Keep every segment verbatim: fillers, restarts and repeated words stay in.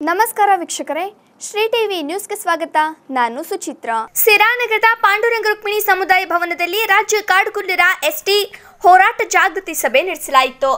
ನಮಸ್ಕಾರ ವೀಕ್ಷಕರೇ, ಶ್ರೀ ಟಿವಿ ನ್ಯೂಸ್ಗೆ ಸ್ವಾಗತ. ನಾನು ಸುಚಿತ್ರಾ. ಸಿರಾನಗರದ ಪಾಂಡುರಂಗ ರುಕ್ಮಿಣಿ ಸಮುದಾಯ ಭವನದಲ್ಲಿ ರಾಜ್ಯ ಕಾಡುಗೊಲ್ಲರ ಎಸ್ಟಿ ಹೋರಾಟ ಜಾಗೃತಿ ಸಭೆ ನಡೆಸಲಾಯಿತು.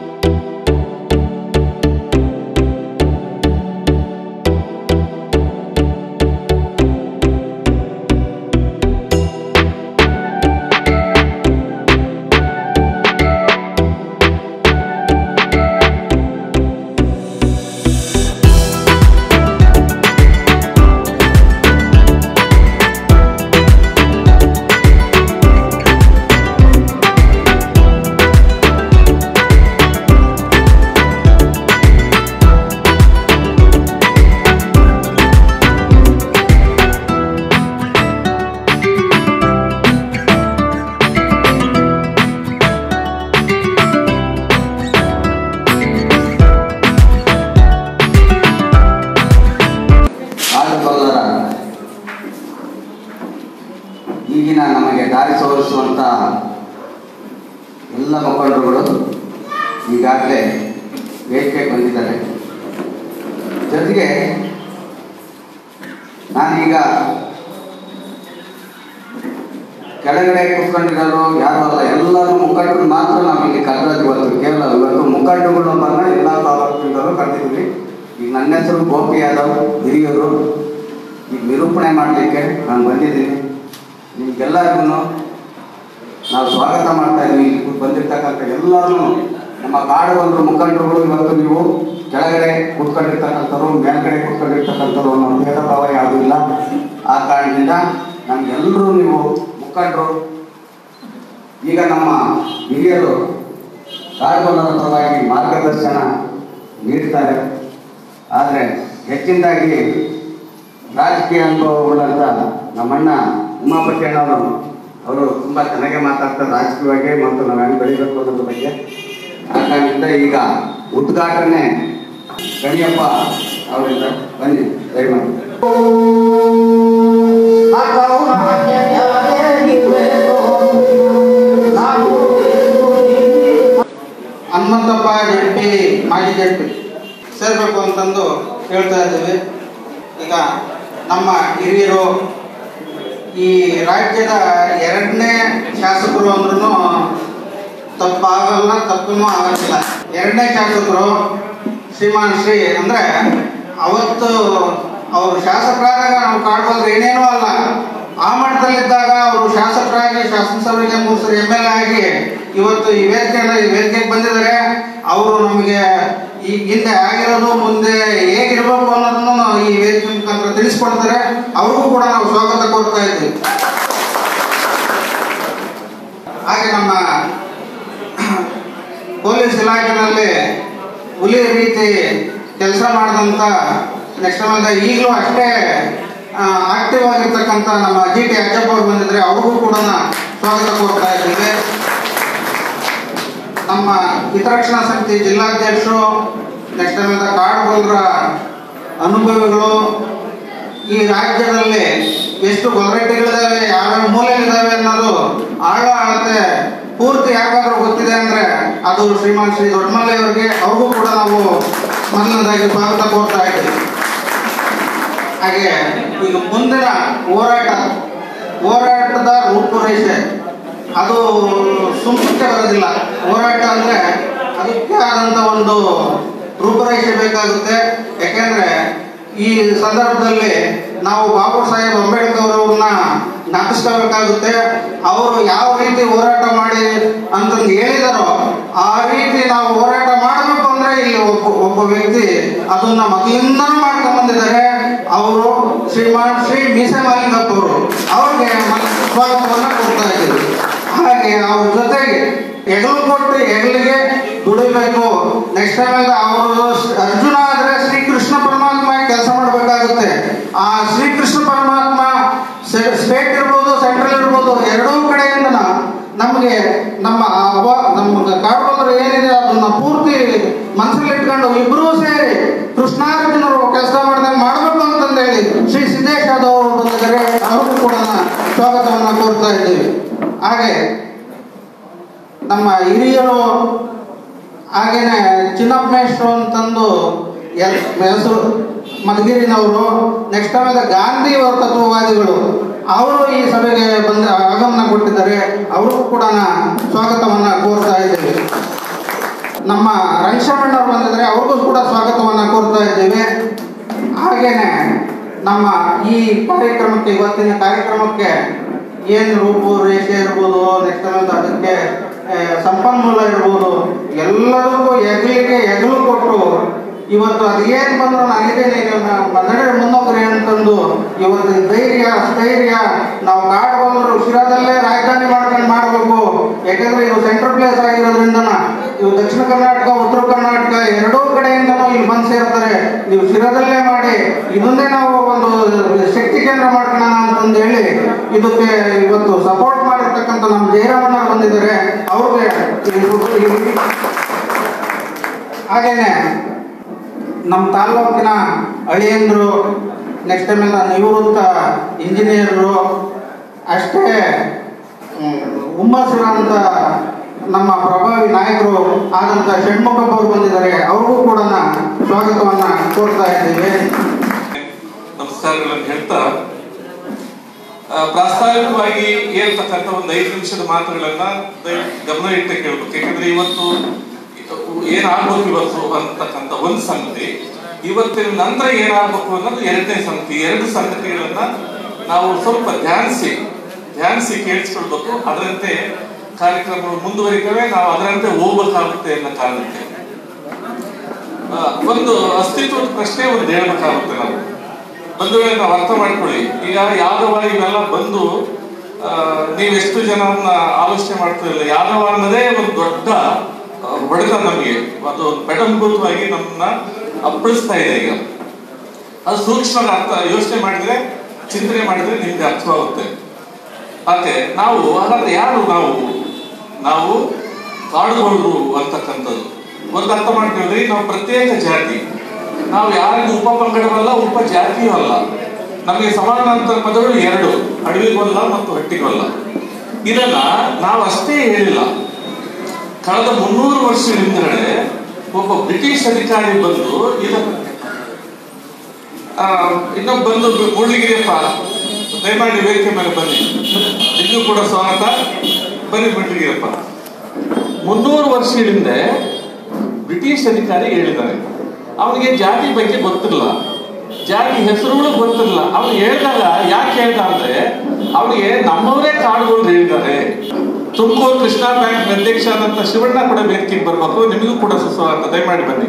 ಈಗಿನ ನಮಗೆ ದಾರಿ ತೋರಿಸುವಂಥ ಎಲ್ಲ ಮುಖಂಡರುಗಳು ಈಗಾಗಲೇ ವೇದಿಕೆಗೆ ಬಂದಿದ್ದಾರೆ. ಜೊತೆಗೆ ನಾನೀಗ ಕೆಳಗಡೆ ಕೂತ್ಕೊಂಡಿರೋರು ಯಾರು ಅಲ್ಲ, ಎಲ್ಲರೂ ಮುಖಂಡರು ಮಾತ್ರ ನಾವಿಲ್ಲಿ ಕರೆದಿದ್ದು. ಇವತ್ತು ಕೇವಲ ಇವತ್ತು ಮುಖಂಡರುಗಳು ಬಂದ ಎಲ್ಲ ತಾಲೂಕಿನವರು ಕರೆದಿದ್ವಿ. ಈಗ ನನ್ನ ಹೆಸರು ಗೋಪಿ ಯಾದವ್, ಹಿರಿಯರು. ಈಗ ನಿರೂಪಣೆ ಮಾಡಲಿಕ್ಕೆ ನಾನು ಬಂದಿದ್ದೀನಿ. ನಿಮಗೆಲ್ಲರಿಗೂ ನಾವು ಸ್ವಾಗತ ಮಾಡ್ತಾ ಇದ್ದೀವಿ. ಇಲ್ಲಿ ಬಂದಿರ್ತಕ್ಕಂಥ ಎಲ್ಲರೂ ನಮ್ಮ ಕಾಡುಗೊಲ್ಲರ ಮುಖಂಡರುಗಳು. ಇವತ್ತು ನೀವು ಕೆಳಗಡೆ ಕೂತ್ಕೊಂಡಿರ್ತಕ್ಕಂಥವ್ರು, ಮೇಲ್ಗಡೆ ಕೂತ್ಕೊಂಡಿರ್ತಕ್ಕಂಥವ್ರು ಅನ್ನೋ ಭೇದ ಭಾವ ಯಾವುದೂ ಇಲ್ಲ. ಆ ಕಾರಣದಿಂದ ನಮಗೆಲ್ಲರೂ ನೀವು ಮುಖಂಡರು. ಈಗ ನಮ್ಮ ಹಿರಿಯರು ಕಾಡುಗೊಲ್ಲರ ಪರವಾಗಿ ಮಾರ್ಗದರ್ಶನ ನೀಡ್ತಾರೆ. ಆದರೆ ಹೆಚ್ಚಿನದಾಗಿ ರಾಜಕೀಯ ಅನುಭವಗಳಂತ ನಮ್ಮಣ್ಣ ಉಮಾಪತಿ ಅಣ್ಣವರು ಅವರು ತುಂಬ ಚೆನ್ನಾಗೆ ಮಾತಾಡ್ತಾರೆ ರಾಜಕೀಯವಾಗಿ ಮತ್ತು ನಾವು ಹೆಂಗೆ ಬೆಳಿಬೇಕು ಅನ್ನೋದ್ರ ಬಗ್ಗೆ. ಆ ಕಾರಣದಿಂದ ಈಗ ಉದ್ಘಾಟನೆ ಗಣಿಯಪ್ಪ ಅವರಿಂದ ಬನ್ನಿ ದಯಮಾಡಿ. ಹನುಮಂತಪ್ಪ ಜಡ್ಪಿ ಮಾಜಿ ಜಡ್ಪಿ ಸೇರಬೇಕು ಅಂತಂದು ಹೇಳ್ತಾ ಇದ್ದೀವಿ. ಈಗ ನಮ್ಮ ಹಿರಿಯರು ಈ ರಾಜ್ಯದ ಎರಡನೇ ಶಾಸಕರು ಅಂದ್ರೂ ತಪ್ಪಾಗಲ್ಲ, ತಪ್ಪೂ ಆಗಲ್ಲ. ಎರಡನೇ ಶಾಸಕರು ಶ್ರೀಮಾನ್ ಶ್ರೀ ಅಂದರೆ ಅವತ್ತು ಅವರು ಶಾಸಕರಾದಾಗ ನಾವು ಕಾಡುಗೊಲ್ಲರು ಏನೇನೂ ಅಲ್ಲ. ಆ ಮಟ್ಟದಲ್ಲಿದ್ದಾಗ ಅವರು ಶಾಸಕರಾಗಿ ಶಾಸನಸಭೆಗೆ ಮೂರು ಸರಿ ಎಮ್ ಎಲ್ ಎ ಆಗಿ ಇವತ್ತು ಈ ವೇದಿಕೆ ಈ ವೇದಿಕೆಗೆ ಬಂದಿದ್ದಾರೆ. ಅವರು ನಮಗೆ ಈ ಹಿಂದೆ ಆಗಿರೋದು ಮುಂದೆ ಹೇಗಿರ್ಬೇಕು ಅನ್ನೋದನ್ನು ಈ ವೇದಿಕೆ ಮುಖಾಂತರ ತಿಳಿಸ್ಕೊಡ್ತಾರೆ. ಅವ್ರಿಗೂ ಕೂಡ ನಾವು ಸ್ವಾಗತ ಕೊಡ್ತಾ ಇದ್ದೀವಿ. ಹಾಗೆ ನಮ್ಮ ಪೊಲೀಸ್ ಇಲಾಖೆಯಲ್ಲಿ ಹುಲಿ ರೀತಿ ಕೆಲಸ ಮಾಡಿದಂಥ ನೆಕ್ಸ್ಟ್ ಆಮೇಲೆ ಈಗಲೂ ಅಷ್ಟೇ ಆಕ್ಟಿವ್ ಆಗಿರ್ತಕ್ಕಂಥ ನಮ್ಮ ಜಿ ಟಿ ಅಜ್ಜಪ್ಪ ಅವರು ಬಂದಿದ್ರೆ ಅವ್ರಿಗೂ ಕೂಡ ಸ್ವಾಗತ ಕೊಡ್ತಾ ಇದ್ದೀವಿ. ನಮ್ಮ ಹಿತರಕ್ಷಣಾ ಸಮಿತಿ ಜಿಲ್ಲಾಧ್ಯಕ್ಷರು, ನೆಕ್ಸ್ಟ್ ಆಮೇಲೆ ಕಾಡುಗೊಲ್ಲರ ಅನುಭವಿಗಳು, ಈ ರಾಜ್ಯದಲ್ಲಿ ಎಷ್ಟು ಗೊಲ್ಲರಟ್ಟಿಗಳಿದ್ದಾವೆ, ಯಾವ್ಯಾವ ಮೂಲೆಗಳಿದ್ದಾವೆ ಅನ್ನೋದು ಆಳ ಅಳತೆ ಪೂರ್ತಿ ಯಾಕಾದ್ರೂ ಗೊತ್ತಿದೆ ಅಂದರೆ ಅದು ಶ್ರೀಮಾನ್ ಶ್ರೀ ದೊಡ್ಡಮಲ್ಲೆ ಅವರಿಗೆ. ಅವ್ರಿಗೂ ಕೂಡ ನಾವು ಮೊದಲನೇದಾಗಿ ಸ್ವಾಗತ ಕೊಡ್ತಾ ಇದ್ದೀವಿ. ಹಾಗೆ ಈಗ ಮುಂದಿನ ಹೋರಾಟ ಹೋರಾಟದ ರೂಪುರೇಷೆ ಅದು ಸುಮ್ಮನೆ ಬರೋದಿಲ್ಲ. ಹೋರಾಟ ಅಂದರೆ ಅದಕ್ಕೆ ಆದಂಥ ಒಂದು ರೂಪುರೇಷೆ ಬೇಕಾಗುತ್ತೆ. ಯಾಕೆಂದರೆ ಈ ಸಂದರ್ಭದಲ್ಲಿ ನಾವು ಬಾಬಾ ಸಾಹೇಬ್ ಅಂಬೇಡ್ಕರ್ ಅವ್ರನ್ನ ಜ್ಞಾಪಿಸ್ಕೋಬೇಕಾಗುತ್ತೆ. ಅವರು ಯಾವ ರೀತಿ ಹೋರಾಟ ಮಾಡಿ ಅಂತಂದು ಹೇಳಿದಾರೋ ಆ ರೀತಿ ನಾವು ಹೋರಾಟ ಮಾಡಬೇಕು ಅಂದರೆ ಇಲ್ಲಿ ಒಬ್ಬ ಒಬ್ಬ ವ್ಯಕ್ತಿ ಅದನ್ನ ಮೊದಲಿಂದ ಮಾಡ್ಕೊಂಡು ಬಂದಿದ್ದಾರೆ. ಅವರು ಶ್ರೀಮಾನ್ ಶ್ರೀ ಮೀಸೆ ಮಾಲಿಂಗಪ್ಪ ಅವರು. ಅವ್ರಿಗೆ ಸ್ವಾಗತವನ್ನು ಕೊಡ್ತಾ ಇದ್ದೀವಿ. ಹಾಗೆ ಅವ್ರ ಜೊತೆಗೆ ಹೆಗಲು ಕೊಟ್ಟು ಹೆಗಲಿಗೆ ದುಡಿಬೇಕು. ನೆಕ್ಸ್ಟ್ ಟೈಮ್ ಅವರು ಅರ್ಜುನ ಆದರೆ ಶ್ರೀಕೃಷ್ಣ ಪರಮಾತ್ಮ ಕೆಲಸ ಮಾಡಬೇಕಾಗುತ್ತೆ. ಆ ಶ್ರೀಕೃಷ್ಣ ಪರಮಾತ್ಮ ಸ್ಟೇಟ್ ಇರ್ಬೋದು, ಸೆಂಟ್ರಲ್ ಇರ್ಬೋದು, ಎರಡೂ ಕಡೆಯಿಂದ ನಮಗೆ ನಮ್ಮ ನಮ್ಮ ಕಾಡುಗೊಲ್ಲರು ಏನಿದೆ ಅದನ್ನ ಪೂರ್ತಿ ಮನಸ್ಸಲ್ಲಿ ಇಟ್ಕೊಂಡು ಇಬ್ಬರೂ ಸೇರಿ ಕೃಷ್ಣಾರ್ಜುನರು ಕೆಲಸ ಮಾಡಿದಂಗೆ ಮಾಡಬೇಕು ಅಂತಂದೇಳಿ ಶ್ರೀ ಸಿದ್ದೇಶ್ ಯಾದವ್ ಅವರು ಬಂದಿದ್ದಾರೆ. ಅವ್ರಿಗೂ ಕೂಡ ಸ್ವಾಗತವನ್ನು ಕೋರ್ತಾ ಇದ್ದೀವಿ. ಹಾಗೆ ನಮ್ಮ ಹಿರಿಯರು ಹಾಗೇನೆ ಚಿನ್ನಪ್ಪಮೇಶ್ವರು ಅಂತಂದು ಎಲ್ ಹೆಸರು ಮಧುಗಿರಿನವರು, ನೆಕ್ಸ್ಟ್ ಆಮೇಲೆ ಗಾಂಧಿ ತತ್ವವಾದಿಗಳು ಅವರು ಈ ಸಭೆಗೆ ಬಂದ ಆಗಮನ ಕೊಟ್ಟಿದ್ದಾರೆ. ಅವ್ರಿಗೂ ಕೂಡ ಸ್ವಾಗತವನ್ನು ಕೋರ್ತಾ ಇದ್ದೇವೆ. ನಮ್ಮ ರಂಗಶಮಣ್ಣವ್ರು ಬಂದಿದ್ದಾರೆ, ಅವ್ರಿಗೂ ಕೂಡ ಸ್ವಾಗತವನ್ನು ಕೋರ್ತಾ ಇದ್ದೇವೆ. ಹಾಗೇನೆ ನಮ್ಮ ಈ ಕಾರ್ಯಕ್ರಮಕ್ಕೆ, ಇವತ್ತಿನ ಕಾರ್ಯಕ್ರಮಕ್ಕೆ ಏನು ರೂಪುರೇಷೆ ಇರ್ಬೋದು, ನೆಕ್ಸ್ಟ್ ಆಮೇಲೆ ಅದಕ್ಕೆ ಸಂಪನ್ಮೂಲ ಇರ್ಬೋದು, ಎಲ್ಲರಿಗೂ ಹೆಗಲಿಗೆ ಹೆಗಲು ಕೊಟ್ಟು ಇವತ್ತು ಅದು ಏನು ಬಂದ್ರು ನನಗೆ ನಡೆ ಮುನ್ನೋಗ್ರಿ ಅಂತಂದು ಇವತ್ತು ಧೈರ್ಯ ಸ್ಥೈರ್ಯ ನಾವು ಕಾಡುವಂದ್ರು ಶಿರಾದಲ್ಲೇ ರಾಜಧಾನಿ ಮಾಡ್ಕೊಂಡು ಮಾಡಬೇಕು. ಯಾಕಂದ್ರೆ ಇದು ಸೆಂಟ್ರಲ್ ಪ್ಲೇಸ್ ಆಗಿರೋದ್ರಿಂದ ಇವು ದಕ್ಷಿಣ ಕರ್ನಾಟಕ ಉತ್ತರ ಕರ್ನಾಟಕ ಎರಡೂ ಕಡೆಯಿಂದನೂ ಇಲ್ಲಿ ಬಂದು ಸೇರ್ತಾರೆ. ನೀವು ಶಿರಾದಲ್ಲೇ ಮಾಡಿ ಇದನ್ನೇ ನಾವು ಒಂದು ಶಕ್ತಿ ಕೇಂದ್ರ ಮಾಡ್ಕೊಳ್ಳೋಣ ಅಂತಂದು ಹೇಳಿ ಇದಕ್ಕೆ ಇವತ್ತು ಸಪೋರ್ಟ್ ಮಾಡಿರ್ತಕ್ಕಂಥ ನಮ್ಮ ಜಯರಾಮಣ್ಣ ಬಂದಿದ್ದಾರೆ. ಅವ್ರಿಗೆ ಹಾಗೇನೆ ನಮ್ಮ ತಾಲೂಕಿನ ಅಳಿಯಂದರು, ನೆಕ್ಸ್ಟ್ ಟೈಮ್ ಎಲ್ಲ ನಿವೃತ್ತ ಇಂಜಿನಿಯರು, ಅಷ್ಟೇ ಹುಮ್ಮಸ್ಸಿರೋಂಥ ನಮ್ಮ ಪ್ರಭಾವಿ ನಾಯಕರು ಆದಂಥ ಷಣ್ಮುಖಪ್ಪ ಅವರು ಬಂದಿದ್ದಾರೆ. ಅವ್ರಿಗೂ ಕೂಡ ಸ್ವಾಗತವನ್ನು ಕೋರ್ತಾ ಇದ್ದೀವಿ. ನಮಸ್ಕಾರಗಳನ್ನು ಹೇಳ್ತಾ ಪ್ರಾಸ್ತಾವಿಕವಾಗಿ ಹೇಳ್ತಕ್ಕಂಥ ಒಂದು ಐದು ನಿಮಿಷದ ಮಾತುಗಳನ್ನ ಗಮನ ಇಟ್ಟು ಕೇಳಬೇಕು. ಯಾಕಂದ್ರೆ ಇವತ್ತು ಏನಾಗ್ಬೇಕು ಇವತ್ತು ಅಂತಕ್ಕಂಥ ಒಂದು ಸಂಗತಿ, ಇವತ್ತಿನ ನಂತರ ಏನಾಗಬೇಕು ಅನ್ನೋದು ಎರಡನೇ ಸಂಗತಿ. ಎರಡು ಸಂಗತಿಗಳನ್ನ ನಾವು ಸ್ವಲ್ಪ ಧ್ಯಾನಿಸಿ ಧ್ಯಾನಿಸಿ ಕೇಳಿಸ್ಕೊಳ್ಬೇಕು. ಅದರಂತೆ ಕಾರ್ಯಕ್ರಮಗಳು ಮುಂದುವರಿತವೆ, ನಾವು ಅದರಂತೆ ಹೋಗ್ಬೇಕಾಗುತ್ತೆ ಅನ್ನೋ ಕಾರಣಕ್ಕೆ ಒಂದು ಅಸ್ತಿತ್ವದ ಪ್ರಶ್ನೆ ಒಂದು ಹೇಳ್ಬೇಕಾಗುತ್ತೆ. ನಾವು ಬಂದು ನಾವು ಅರ್ಥ ಮಾಡ್ಕೊಳ್ಳಿ. ಈಗ ಯಾದವ ಇವೆಲ್ಲ ಬಂದು ನೀವೆಷ್ಟು ಜನರನ್ನ ಆಲೋಚನೆ ಮಾಡ್ತಿರಲಿಲ್ಲ. ಯಾದವ ಅನ್ನೋದೇ ಒಂದು ದೊಡ್ಡ ಹೊಡೆತ ನಮಗೆ, ಅದು ಬೆಡಂಭೂತವಾಗಿ ನಮ್ಮನ್ನ ಅಪ್ಪಳಿಸ್ತಾ ಇದೆ. ಈಗ ಅದು ಸೂಕ್ಷ್ಮ ಅರ್ಥ ಯೋಚನೆ ಮಾಡಿದ್ರೆ, ಚಿಂತನೆ ಮಾಡಿದ್ರೆ ನಿಮ್ಗೆ ಅರ್ಥವಾಗುತ್ತೆ. ಮತ್ತೆ ನಾವು ಹಾಗಾದ್ರೆ ಯಾರು ನಾವು ನಾವು ಕಾಡುಗೊಳ್ರು ಅಂತಕ್ಕಂಥದ್ದು ಒಂದು ಅರ್ಥ ಮಾಡ್ಕೊಂಡ್ರಿ. ನಾವು ಪ್ರತ್ಯೇಕ ಜಾತಿ, ನಾವು ಯಾರಿಗೂ ಉಪ ಪಂಗಡವಲ್ಲ, ಉಪ ಜಾತಿಯೂ ಅಲ್ಲ. ನಮಗೆ ಸಮಾನಾಂತರ ಪದಗಳು ಎರಡು, ಅಡವಿಗೊಲ್ಲ ಮತ್ತು ಹಟ್ಟಿಗೊಲ್ಲ. ಇದನ್ನ ನಾವು ಅಷ್ಟೇ ಹೇಳಿಲ್ಲ. ಕಳೆದ ಮುನ್ನೂರು ವರ್ಷದ ಹಿಂದಗಡೆ ಒಬ್ಬ ಬ್ರಿಟಿಷ್ ಅಧಿಕಾರಿ ಬಂದು ಇದನ್ನ ಇನ್ನೊಬ್ಬ ಬಂದು ಮೂಡ್ಲಿಗಿರಿಯಪ್ಪ ದಯಮಾಡಿ ವೇದಿಕೆ ಮೇಲೆ ಬನ್ನಿ, ಇಲ್ಲೂ ಕೂಡ ಸ್ವಾಗತ, ಬನ್ನಿ ಮೂಡ್ಲಿಗಿರಿಯಪ್ಪ. ಮುನ್ನೂರು ವರ್ಷದ ಹಿಂದೆ ಬ್ರಿಟಿಷ್ ಅಧಿಕಾರಿ ಹೇಳಿದ್ದಾರೆ. ಅವನಿಗೆ ಜಾತಿ ಬಗ್ಗೆ ಗೊತ್ತಿರಲಿಲ್ಲ, ಜಾತಿ ಹೆಸರುಗಳು ಗೊತ್ತಿರಲಿಲ್ಲ. ಅವನು ಹೇಳಿದಾಗ ಯಾಕೆ ಹೇಳ್ದ ಅಂದ್ರೆ ಅವನಿಗೆ ನಮ್ಮವರೇ ಕಾಡುಗಳು ಹೇಳಿದ್ದಾರೆ. ತುಮಕೂರು ಕೃಷ್ಣಾ ಬ್ಯಾಂಕ್ ಅಧ್ಯಕ್ಷ ಆದಂತ ಶಿವಣ್ಣ ಕೂಡ ವೇದಿಕೆಗೆ ಬರ್ಬೇಕು, ನಿಮಗೂ ಕೂಡ ಸುಸ್ವಾಗತ, ದಯಮಾಡಿ ಬನ್ನಿ.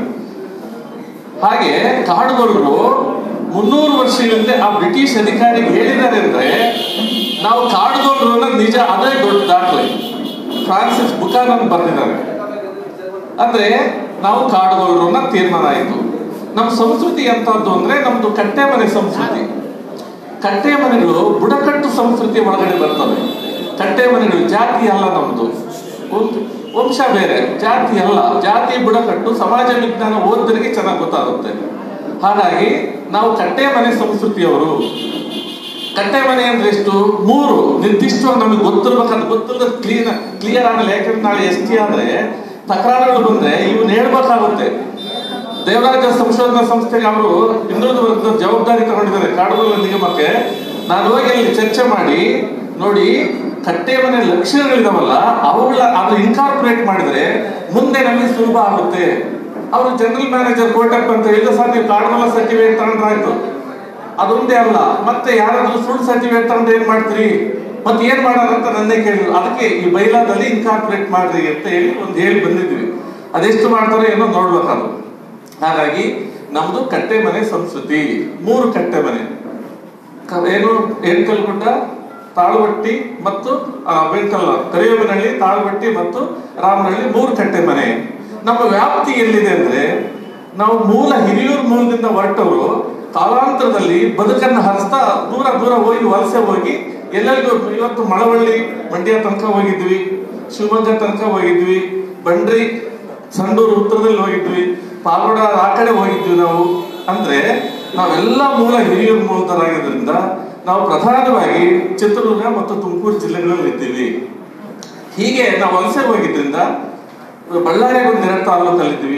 ಹಾಗೆ ಕಾಡುಗೊಳ್ಳರು ಮುನ್ನೂರು ವರ್ಷಗಳಿಂದ ಆ ಬ್ರಿಟಿಷ್ ಅಧಿಕಾರಿಗೆ ಹೇಳಿದ್ದಾರೆ ಅಂದ್ರೆ ನಾವು ಕಾಡುಗೊಳ್ಳರು ಅನ್ನೋದು ನಿಜ, ಅದೇ ದೊಡ್ಡ ದಾಖಲೆ. ಫ್ರಾನ್ಸಿಸ್ ಬುಕಾನನ್ ಬರೆದಿದ್ದಾರೆ. ಅಂದ್ರೆ ನಾವು ಕಾಡುಗೊಳ್ಳರು ಅನ್ನೋ ತೀರ್ಮಾನ ಆಯಿತು. ನಮ್ಮ ಸಂಸ್ಕೃತಿ ಎಂತದ್ದು ಅಂದ್ರೆ ನಮ್ದು ಕಟ್ಟೆ ಮನೆ ಸಂಸ್ಕೃತಿ. ಕಟ್ಟೆ ಮನೆಗಳು ಬುಡಕಟ್ಟು ಸಂಸ್ಕೃತಿ ಒಳಗಡೆ ಬರ್ತವೆ. ಕಟ್ಟೆ ಮನೆಗಳು ಜಾತಿ ಅಲ್ಲ, ನಮ್ದು ವಂಶ ಬೇರೆ, ಜಾತಿ ಅಲ್ಲ. ಜಾತಿ ಬುಡಕಟ್ಟು ಸಮಾಜ ವಿಜ್ಞಾನ ಓದಿದರಿಗೆ ಚೆನ್ನಾಗಿ ಗೊತ್ತಾಗುತ್ತೆ. ಹಾಗಾಗಿ ನಾವು ಕಟ್ಟೆ ಮನೆ ಸಂಸ್ಕೃತಿಯವರು. ಕಟ್ಟೆ ಮನೆ ಅಂದ್ರೆ ಎಷ್ಟು? ಮೂರು ನಿರ್ದಿಷ್ಟವಾಗಿ ನಮಗೆ ಗೊತ್ತಿರ್ಬೇಕಂತ ಗೊತ್ತಿಲ್ಲದ ಕ್ಲೀನ್ ಕ್ಲಿಯರ್ ಆಗಲ್ಲ. ಯಾಕಂದ್ರೆ ನಾಳೆ ಎಸ್ ಟಿ ಆದ್ರೆ ತಕರಾರುಗಳು ಬಂದ್ರೆ ಇವನ್ನ ಹೇಳ್ಬೇಕಾಗುತ್ತೆ. ದೇವರಾಜ ಸಂಶೋಧನಾ ಸಂಸ್ಥೆಗೆ ಅವರು ಹಿಂದುಳಿದ ವರ್ಗದ ಜವಾಬ್ದಾರಿ ತಗೊಂಡಿದ್ದಾರೆ ಕಾಡುಗೊಲ್ಲ ನಿಗಮಕ್ಕೆ. ನಾನು ಹೋಗಿ ಅಲ್ಲಿ ಚರ್ಚೆ ಮಾಡಿ ನೋಡಿ, ಕಟ್ಟೆ ಮನೆ ಲಕ್ಷಣಗಳಿದಾವಲ್ಲ ಅವುಗಳ ಅದು ಇನ್ಕಾರ್ಪೊರೇಟ್ ಮಾಡಿದ್ರೆ ಮುಂದೆ ನಮಗೆ ಸುಲಭ ಆಗುತ್ತೆ. ಅವರು ಜನರಲ್ ಮ್ಯಾನೇಜರ್ ಕೋಟಪ್ಪ ಅಂತ ಹೇಳಿದ, ಸರ್ ನೀವು ಕಾಡುಗೊಲ್ಲ ಸರ್ಟಿಫಿಕೇಟ್ ತಗೊಂಡ್ರಾಯ್ತು, ಅದೊಂದೇ ಅಲ್ಲ ಮತ್ತೆ ಯಾರಾದ್ರೂ ಸುಳ್ಳು ಸರ್ಟಿಫಿಕೇಟ್ ತಗೊಂಡು ಏನ್ ಮಾಡ್ತೀರಿ, ಮತ್ತೆ ಏನ್ ಮಾಡೋದಂತ ನನ್ನೇ ಕೇಳಿದ್ರು. ಅದಕ್ಕೆ ಈ ಬೈಲಾದಲ್ಲಿ ಇನ್ಕಾರ್ಪೊರೇಟ್ ಮಾಡ್ರಿ ಅಂತ ಹೇಳಿ ಒಂದು ಹೇಳಿ ಬಂದಿದ್ವಿ. ಅದೆಷ್ಟು ಮಾಡ್ತಾರೆ ಏನೋ ನೋಡ್ಬೇಕಾದ್ರು. ಹಾಗಾಗಿ ನಮ್ದು ಕಟ್ಟೆ ಮನೆ ಸಂಸ್ಕೃತಿ. ಮೂರು ಕಟ್ಟೆ ಮನೆ, ಏನು ಏನ್ಕಲ್ಗುಡ್ಡ, ತಾಳುವಟ್ಟಿ ಮತ್ತು ಬೆಳ್ಕಲ್ಲ, ಕರಿಯಮ್ಮನಹಳ್ಳಿ, ತಾಳುವಟ್ಟಿ ಮತ್ತು ರಾಮನಹಳ್ಳಿ, ಮೂರು ಕಟ್ಟೆ ಮನೆ. ನಮ್ಮ ವ್ಯಾಪ್ತಿ ಎಲ್ಲಿದೆ ಅಂದ್ರೆ ನಾವು ಮೂಲ ಹಿರಿಯೂರು ಮೂಲದಿಂದ ಹೊರಟವರು ಕಾಲಾಂತರದಲ್ಲಿ ಬದುಕನ್ನು ಹರಿಸ್ತಾ ದೂರ ದೂರ ಹೋಗಿ ವಲಸೆ ಹೋಗಿ ಎಲ್ಲರಿಗೂ ಇವತ್ತು ಮಳವಳ್ಳಿ ಮಂಡ್ಯ ತನಕ ಹೋಗಿದ್ವಿ, ಶಿವಮೊಗ್ಗ ತನಕ ಹೋಗಿದ್ವಿ, ಬಂಡ್ರಿ ಸಂಡೂರು ಉತ್ತರದಲ್ಲಿ ಹೋಗಿದ್ವಿ, ಪಾವಗಡ ಆ ಕಡೆ ಹೋಗಿದ್ವಿ ನಾವು. ಅಂದ್ರೆ ನಾವೆಲ್ಲ ಮೂಲ ಹಿರಿಯೂರು ಮೂಲದರಾಗಿದ್ದರಿಂದ ನಾವು ಪ್ರಧಾನವಾಗಿ ಚಿತ್ರದುರ್ಗ ಮತ್ತು ತುಮಕೂರು ಜಿಲ್ಲೆಗಳಲ್ಲಿ ಇದ್ದೀವಿ. ಹೀಗೆ ನಾವು ವಲಸೆ ಹೋಗಿದ್ರಿಂದ ಬಳ್ಳಾರಿಗೆ ಒಂದು ಎರಡು ತಾಲೂಕಲ್ಲಿದ್ವಿ,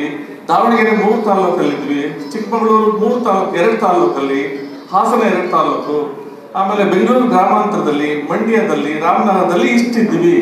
ದಾವಣಗೆರೆ ಮೂರು ತಾಲೂಕಲ್ಲಿದ್ವಿ, ಚಿಕ್ಕಮಗಳೂರು ಮೂರು ತಾಲೂಕು ಎರಡು ತಾಲೂಕಲ್ಲಿ, ಹಾಸನ ಎರಡು ತಾಲೂಕು, ಆಮೇಲೆ ಬೆಂಗಳೂರು ಗ್ರಾಮಾಂತರದಲ್ಲಿ, ಮಂಡ್ಯದಲ್ಲಿ, ರಾಮನಗರದಲ್ಲಿ ಇಷ್ಟಿದ್ವಿ.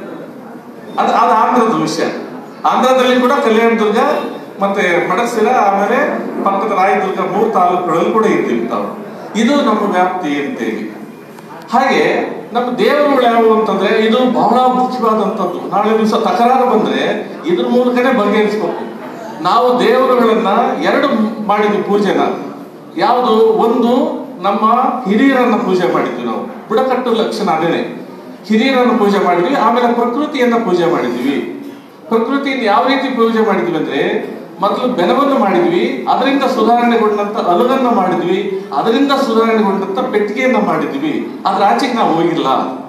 ಅದು ಅದು ಆಂಧ್ರದ ವಿಷಯ. ಆಂಧ್ರದಲ್ಲಿ ಕೂಡ ಕಲ್ಯಾಣದುರ್ಗ ಮತ್ತೆ ಮಡಸಿರ ಆಮೇಲೆ ಪಕ್ಕದ ರಾಯದುರ್ಗ ಮೂರು ತಾಲೂಕುಗಳಲ್ಲಿ ಕೂಡ ಇದ್ದೀವಿ ತಾವು. ಇದು ನಮ್ಮ ವ್ಯಾಪ್ತಿ ಅಂತೇಳಿ. ಹಾಗೆ ನಮ್ಮ ದೇವರುಗಳು ಯಾವುವು ಅಂತಂದ್ರೆ ಇದು ಬಹಳ ಮುಖ್ಯವಾದಂಥದ್ದು. ನಾಳೆ ದಿವಸ ತಕರಾರು ಬಂದ್ರೆ ಇದ್ರ ಮೂಲಕನೇ ಬಗೆಹರಿಸ್ಬೇಕು. ನಾವು ದೇವರುಗಳನ್ನ ಎರಡು ಮಾಡಿದ್ವಿ ಪೂಜೆನ. ಯಾವುದು? ಒಂದು ನಮ್ಮ ಹಿರಿಯರನ್ನ ಪೂಜೆ ಮಾಡಿದ್ವಿ ನಾವು, ಬುಡಕಟ್ಟು ಲಕ್ಷಣ ಅದೇನೆ. ಹಿರಿಯರನ್ನು ಪೂಜೆ ಮಾಡಿದ್ವಿ. ಆಮೇಲೆ ಪ್ರಕೃತಿಯನ್ನ ಪೂಜೆ ಮಾಡಿದ್ವಿ. ಪ್ರಕೃತಿಯನ್ನು ಯಾವ ರೀತಿ ಪೂಜೆ ಮಾಡಿದ್ವಿ ಅಂದ್ರೆ, ಮೊದಲು ಬೆನವನ್ನು ಮಾಡಿದ್ವಿ, ಅದರಿಂದ ಸುಧಾರಣೆಗೊಂಡಂತ ಅಲುಗನ್ನ ಮಾಡಿದ್ವಿ, ಅದರಿಂದ ಸುಧಾರಣೆಗೊಂಡಂತ ಪೆಟ್ಟಿಗೆಯನ್ನ ಮಾಡಿದ್ವಿ. ಅದ್ರ ಆಚೆಗೆ ನಾವು ಹೋಗಿಲ್ಲ.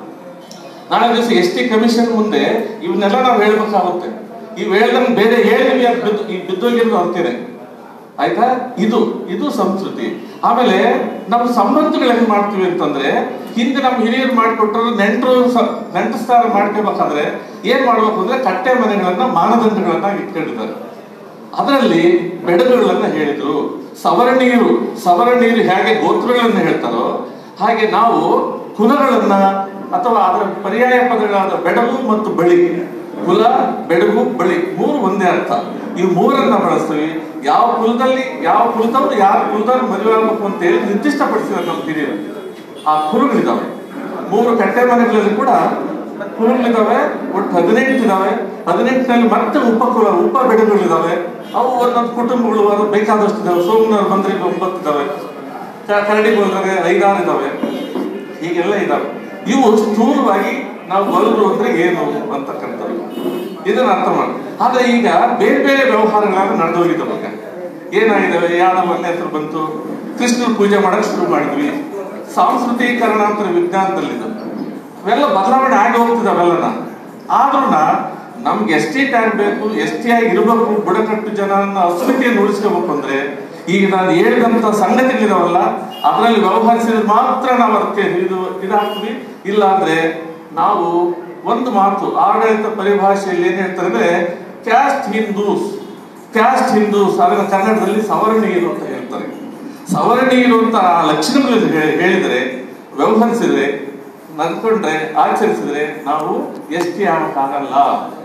ನಾಳೆ ದಿವಸ ಎಸ್ ಟಿ ಕಮಿಷನ್ ಮುಂದೆ ಇವನ್ನೆಲ್ಲ ನಾವು ಹೇಳ್ಬೇಕಾಗುತ್ತೆ. ಇವ್ ಹೇಳ್ದಂಗೆ ಬೇರೆ ಹೇಳಿದ್ವಿ ಅಂತ ಬಿದ್ದು ಈ ಬಿದ್ದೋಗಿರೋದು ಅಂತೇನೆ. ಆಯ್ತಾ? ಇದು ಇದು ಸಂಸ್ಕೃತಿ. ಆಮೇಲೆ ನಮ್ಮ ಸಂಬಂಧಗಳು ಹೆಂಗ್ ಮಾಡ್ತೀವಿ ಅಂತಂದ್ರೆ, ಹಿಂದೆ ನಮ್ಮ ಹಿರಿಯರು ಮಾಡಿಕೊಟ್ಟರು ನೆಂಟರು ನೆಂಟಸ್ತಾರ ಮಾಡ್ಕೋಬೇಕಾದ್ರೆ ಏನ್ ಮಾಡ್ಬೇಕು ಅಂದ್ರೆ ಕಟ್ಟೆ ಮನೆಗಳನ್ನ ಮಾನದಂಡಗಳನ್ನ ಇಟ್ಕೊಂಡಿದ್ದಾರೆ. ಅದರಲ್ಲಿ ಬೆಡಗುಗಳನ್ನ ಹೇಳಿದ್ರು. ಸವರ್ಣೀಯರು ಸವರ್ಣೀಯರು ಹೇಗೆ ಗೋತ್ರಗಳನ್ನ ಹೇಳ್ತಾರೋ ಹಾಗೆ ನಾವು ಕುಲಗಳನ್ನ ಅಥವಾ ಅದರ ಪರ್ಯಾಯ ಪದಗಳಾದ ಬೆಡಗು ಮತ್ತು ಬಳಿ, ಕುಲ, ಬೆಡಗು, ಬಳಿ ಮೂರು ಒಂದೇ ಅರ್ಥ. ಇವು ಮೂರನ್ನ ಬಳಸ್ತೀವಿ. ಯಾವ ಕುಲದಲ್ಲಿ ಯಾವ ಕುಲದವ್ರು ಯಾವ ಕುಲದವ್ರು ಮದುವೆ ಆಗ್ಬೇಕು ಅಂತ ಹೇಳಿ ನಿರ್ದಿಷ್ಟಪಡಿಸಿದ್ದಾರೆ ನಮ್ಮ ಹಿರಿಯರು. ಆ ಕುಲಗಳಿದಾವೆ. ಮೂರು ಕಟ್ಟೆ ಮನೆಗಳಲ್ಲಿ ಕೂಡ ಕುಲಗಳಿದಾವೆ. ಒಟ್ಟು ಹದಿನೆಂಟು ಇದಾವೆ. ಹದಿನೆಂಟರಲ್ಲಿ ಮತ್ತೆ ಉಪಕುಲ ಉಪ ಬೆಡಗಳಿದಾವೆ. ಅವು ಒಂದೊಂದು ಕುಟುಂಬಗಳು ಅದು ಬೇಕಾದಷ್ಟು ಇದಾವೆ. ಸೋಮನವ್ರು ಬಂದ್ರೆ ಒಂಬತ್ತು ಇದಾವೆ, ಕರಡಿಗೆ ಹೋದರೆ ಐದಾರು ಇದಾವೆ. ಹೀಗೆಲ್ಲ ಇದಾವೆ. ಇವು ಸ್ಥೂಲವಾಗಿ ನಾವು ಬಲರು ಅಂದ್ರೆ ಏನು ಅಂತಕ್ಕಂಥದ್ದು ಇದನ್ನ ಅರ್ಥ ಮಾಡಿ. ಆದ್ರೆ ಈಗ ಬೇರೆ ಬೇರೆ ವ್ಯವಹಾರಗಳಾಗ ನಡೆದೋಗಿದ್ದಾವೆ. ಏನಾಗಿದ್ದಾವೆ? ಯಾದವ ಹೆಸರು ಬಂತು, ಕೃಷ್ಣನ ಪೂಜೆ ಮಾಡಕ್ ಶುರು ಮಾಡಿದ್ವಿ. ಸಾಂಸ್ಕೃತಿಕರಣ ಅಂತ ವಿಜ್ಞಾನದಲ್ಲಿದ್ದು ಅವೆಲ್ಲ ಬದಲಾವಣೆ ಆಗಿ ಹೋಗ್ತಿದಾವೆಲ್ಲನ. ಆದ್ರೂ ನಮ್ಗೆ ಎಸ್ ಟಿ ಟ್ಯಾಗ್ ಬೇಕು, ಎಸ್ ಟಿ ಆಗಿ ಇರಬೇಕು, ಬುಡಕಟ್ಟು ಜನರನ್ನ ಅಸ್ಮಿತೆಯನ್ನು ಉಳಿಸ್ಕೋಬೇಕು ಅಂದ್ರೆ ಈಗ ನಾನು ಹೇಳಿದಂತ ಸಂಗತಿಗಳಿದಾವಲ್ಲ ಅದರಲ್ಲಿ ವ್ಯವಹರಿಸಿದ್ರೆ ಮಾತ್ರ ನಾವು ಅದಕ್ಕೆ ಇದು ಇದಾಗ್ತೀವಿ. ಇಲ್ಲ ಅಂದ್ರೆ ನಾವು ಒಂದು ಮಾತು ಆಡಳಿತ ಪರಿಭಾಷೆಯಲ್ಲಿ ಏನ್ ಹೇಳ್ತಾರೆ ಅಂದ್ರೆ ಕ್ಯಾಸ್ಟ್ ಹಿಂದೂಸ್ ಕ್ಯಾಸ್ಟ್ ಹಿಂದೂಸ್ ಅದನ್ನ ಕನ್ನಡದಲ್ಲಿ ಸವರ್ಣೀಯರು ಅಂತ ಹೇಳ್ತಾರೆ. ಸವರ್ಣೀಯರು ಅಂತ ಆ ಲಕ್ಷಣಗಳು ಹೇಳಿದರೆ, ವ್ಯವಹರಿಸಿದ್ರೆ, ನಡ್ಕೊಂಡ್ರೆ, ಆಚರಿಸಿದ್ರೆ ನಾವು ಎಸ್ ಟಿ ಆಗಕ್ಕಾಗಲ್ಲ.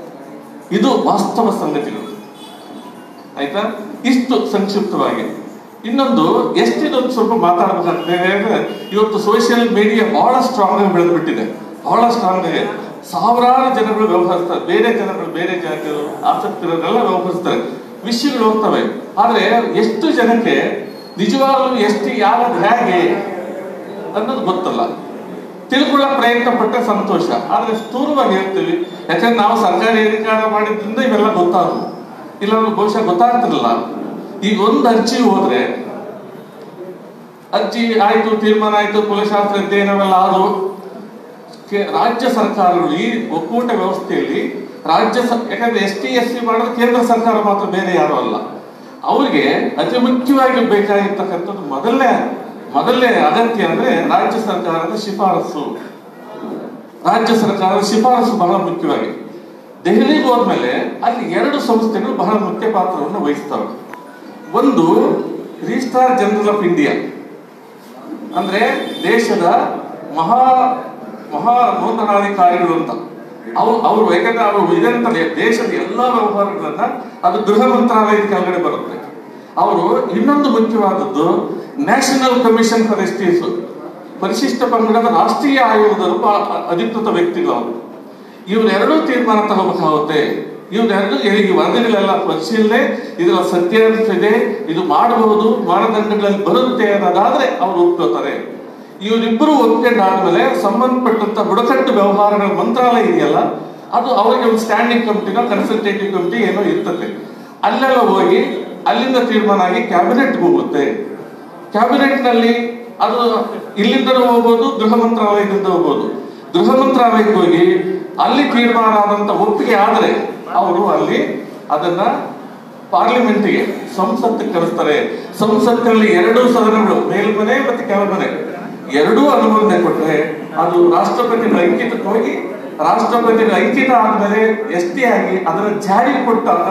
ಇದು ವಾಸ್ತವ ಸಂಗತಿಗಳು. ಆಯ್ತಾ? ಇಷ್ಟು ಸಂಕ್ಷಿಪ್ತವಾಗಿ. ಇನ್ನೊಂದು ಎಷ್ಟಿದೊಂದು ಸ್ವಲ್ಪ ಮಾತಾಡಬೇಕಾಗ್ತದೆ. ಇವತ್ತು ಸೋಷಿಯಲ್ ಮೀಡಿಯಾ ಬಹಳ ಸ್ಟ್ರಾಂಗ್ ಆಗಿ ಬೆಳೆದ್ಬಿಟ್ಟಿದೆ. ಬಹಳ ಸ್ಟ್ರಾಂಗ್ ಆಗಿ ಸಾವಿರಾರು ಜನಗಳು ವ್ಯವಹರಿಸ್ತಾರೆ. ಬೇರೆ ಜನಗಳು, ಬೇರೆ ಜಾತಿಯರು, ಆಸಕ್ತಿರೋರೆಲ್ಲ ವ್ಯವಹರಿಸ್ತಾರೆ. ವಿಷಯಗಳು ಹೋಗ್ತವೆ. ಆದ್ರೆ ಎಷ್ಟು ಜನಕ್ಕೆ ನಿಜವಾಗ್ಲೂ ಎಷ್ಟು ಯಾವಾಗ ಹೇಗೆ ಅನ್ನೋದು ಗೊತ್ತಲ್ಲ. ತಿಳ್ಕೊಳ್ಳೋ ಪ್ರಯತ್ನ ಪಟ್ಟರೆ ಸಂತೋಷ. ಆದ್ರೆ ಸ್ಥೂಲವಾಗಿ ಹೇಳ್ತೀವಿ. ಯಾಕಂದ್ರೆ ನಾವು ಸರ್ಕಾರಿ ಅಧಿಕಾರ ಮಾಡಿದ್ರಿಂದ ಇವೆಲ್ಲ ಗೊತ್ತಾದ್ರು. ಇಲ್ಲ ಬಹುಶಃ ಗೊತ್ತಾಗ್ತಿರಲಿಲ್ಲ. ಈಗ ಒಂದು ಅರ್ಜಿ ಹೋದ್ರೆ ಅರ್ಜಿ ಆಯ್ತು, ತೀರ್ಮಾನ ಆಯ್ತು, ಕುಲಶಾಸ್ತ್ರ ಅಧ್ಯಯನವೆಲ್ಲ ಆದ್ರು. ರಾಜ್ಯ ಸರ್ಕಾರಗಳು ಈ ಒಕ್ಕೂಟ ವ್ಯವಸ್ಥೆಯಲ್ಲಿ ರಾಜ್ಯ ಯಾಕಂದ್ರೆ ಎಸ್ ಟಿ ಎಸ್ ಸಿ ಮಾಡಿದ್ರೆ ಕೇಂದ್ರ ಸರ್ಕಾರ ಮಾತ್ರ, ಬೇರೆ ಯಾರು ಅಲ್ಲ. ಅವ್ರಿಗೆ ಅತಿ ಮುಖ್ಯವಾಗಿ ಬೇಕಾಗಿರ್ತಕ್ಕಂಥದ್ದು ಮೊದಲನೇ ಮೊದಲನೇ ಅಗತ್ಯ ಅಂದ್ರೆ ರಾಜ್ಯ ಸರ್ಕಾರದ ಶಿಫಾರಸು. ರಾಜ್ಯ ಸರ್ಕಾರದ ಶಿಫಾರಸು ಬಹಳ ಮುಖ್ಯವಾಗಿ. ದೆಹಲಿಗೆ ಹೋದ್ಮೇಲೆ ಅಲ್ಲಿ ಎರಡು ಸಂಸ್ಥೆಗಳು ಬಹಳ ಮುಖ್ಯ ಪಾತ್ರವನ್ನು ವಹಿಸ್ತವೆ. ಒಂದು ರಿಜಿಸ್ಟ್ರಾರ್ ಜನರಲ್ ಆಫ್ ಇಂಡಿಯಾ, ಅಂದ್ರೆ ದೇಶದ ಮಹಾ ಮಹಾ ನೋಂದಣಾಧಿಕಾರಿಗಳು ಅಂತ. ಅವ್ರು ಅವರು ಯಾಕಂದ್ರೆ ಅವರು ಇದಂತ ದೇಶದ ಎಲ್ಲಾ ವ್ಯವಹಾರಗಳನ್ನ ಅದು ಗೃಹ ಮಂತ್ರಾಲಯದ ಕೆಳಗಡೆ ಬರುತ್ತೆ. ಅವರು ಇನ್ನೊಂದು ಮುಖ್ಯವಾದದ್ದು national commission for S Ts, ಪರಿಶಿಷ್ಟ ಪಂಗಡದ ರಾಷ್ಟ್ರೀಯ ಆಯೋಗದವರು ಅಧಿಕೃತ ವ್ಯಕ್ತಿಗಳು ಅವರು. ಇವರೆರಡೂ ತೀರ್ಮಾನ ತಗೋಬೇಕಾಗುತ್ತೆ. ಇವರೆರಡು ಈ ವರದಿಗಳೆಲ್ಲ ಪರಿಶೀಲನೆ, ಇದರ ಸತ್ಯಾಂಶ ಇದೆ, ಇದು ಮಾಡಬಹುದು, ಮಾನದಂಡಗಳಲ್ಲಿ ಬರುತ್ತೆ ಅನ್ನೋದಾದ್ರೆ ಅವರು ಒಪ್ಕೋತಾರೆ. ಇವರಿಬ್ಬರು ಒಪ್ಕೊಂಡಾದ್ಮೇಲೆ ಸಂಬಂಧಪಟ್ಟಂತ ಬುಡಕಟ್ಟು ವ್ಯವಹಾರಗಳ ಮಂತ್ರಾಲಯ ಇದೆಯಲ್ಲ, ಅದು ಅವರಿಗೆ ಒಂದು ಸ್ಟ್ಯಾಂಡಿಂಗ್ ಕಮಿಟಿನೋ ಕನ್ಸಲ್ಟೇಟಿವ್ ಕಮಿಟಿ ಏನೋ ಇರ್ತದೆ. ಅಲ್ಲೆಲ್ಲ ಹೋಗಿ ಅಲ್ಲಿಂದ ತೀರ್ಮಾನ ಆಗಿ ಕ್ಯಾಬಿನೆಟ್ಗೆ ಹೋಗುತ್ತೆ. ಕ್ಯಾಬಿನೆಟ್ ನಲ್ಲಿ ಅದು ಇಲ್ಲಿಂದಲೂ ಹೋಗ್ಬೋದು, ಗೃಹ ಮಂತ್ರಾಲಯದಿಂದ ಹೋಗ್ಬೋದು. ಗೃಹ ಮಂತ್ರಾಲಯಕ್ಕೆ ಹೋಗಿ ಅಲ್ಲಿ ತೀರ್ಮಾನ ಆದಂತ ಒಪ್ಪಿಗೆ ಆದ್ರೆ ಅವರು ಅಲ್ಲಿ ಅದನ್ನ ಪಾರ್ಲಿಮೆಂಟ್ಗೆ, ಸಂಸತ್ತಿಗೆ ಕಳಿಸ್ತಾರೆ. ಸಂಸತ್ತಿನಲ್ಲಿ ಎರಡೂ ಸದನಗಳು, ಮೇಲ್ಮನೆ ಮತ್ತೆ ಕೆಳಮನೆ, ಎರಡೂ ಅನುಮೋದನೆ ಕೊಟ್ಟರೆ ಅದು ರಾಷ್ಟ್ರಪತಿಗಳ ಅಂಕಿತಕ್ಕೆ ಹೋಗಿ ರಾಷ್ಟ್ರಪತಿಗಳ ಅಂಕಿತ ಆದ್ಮೇಲೆ ಎಸ್ ಟಿ ಆಗಿ ಅದರ ಜಾರಿಗೆ ಕೊಟ್ಟಾಗ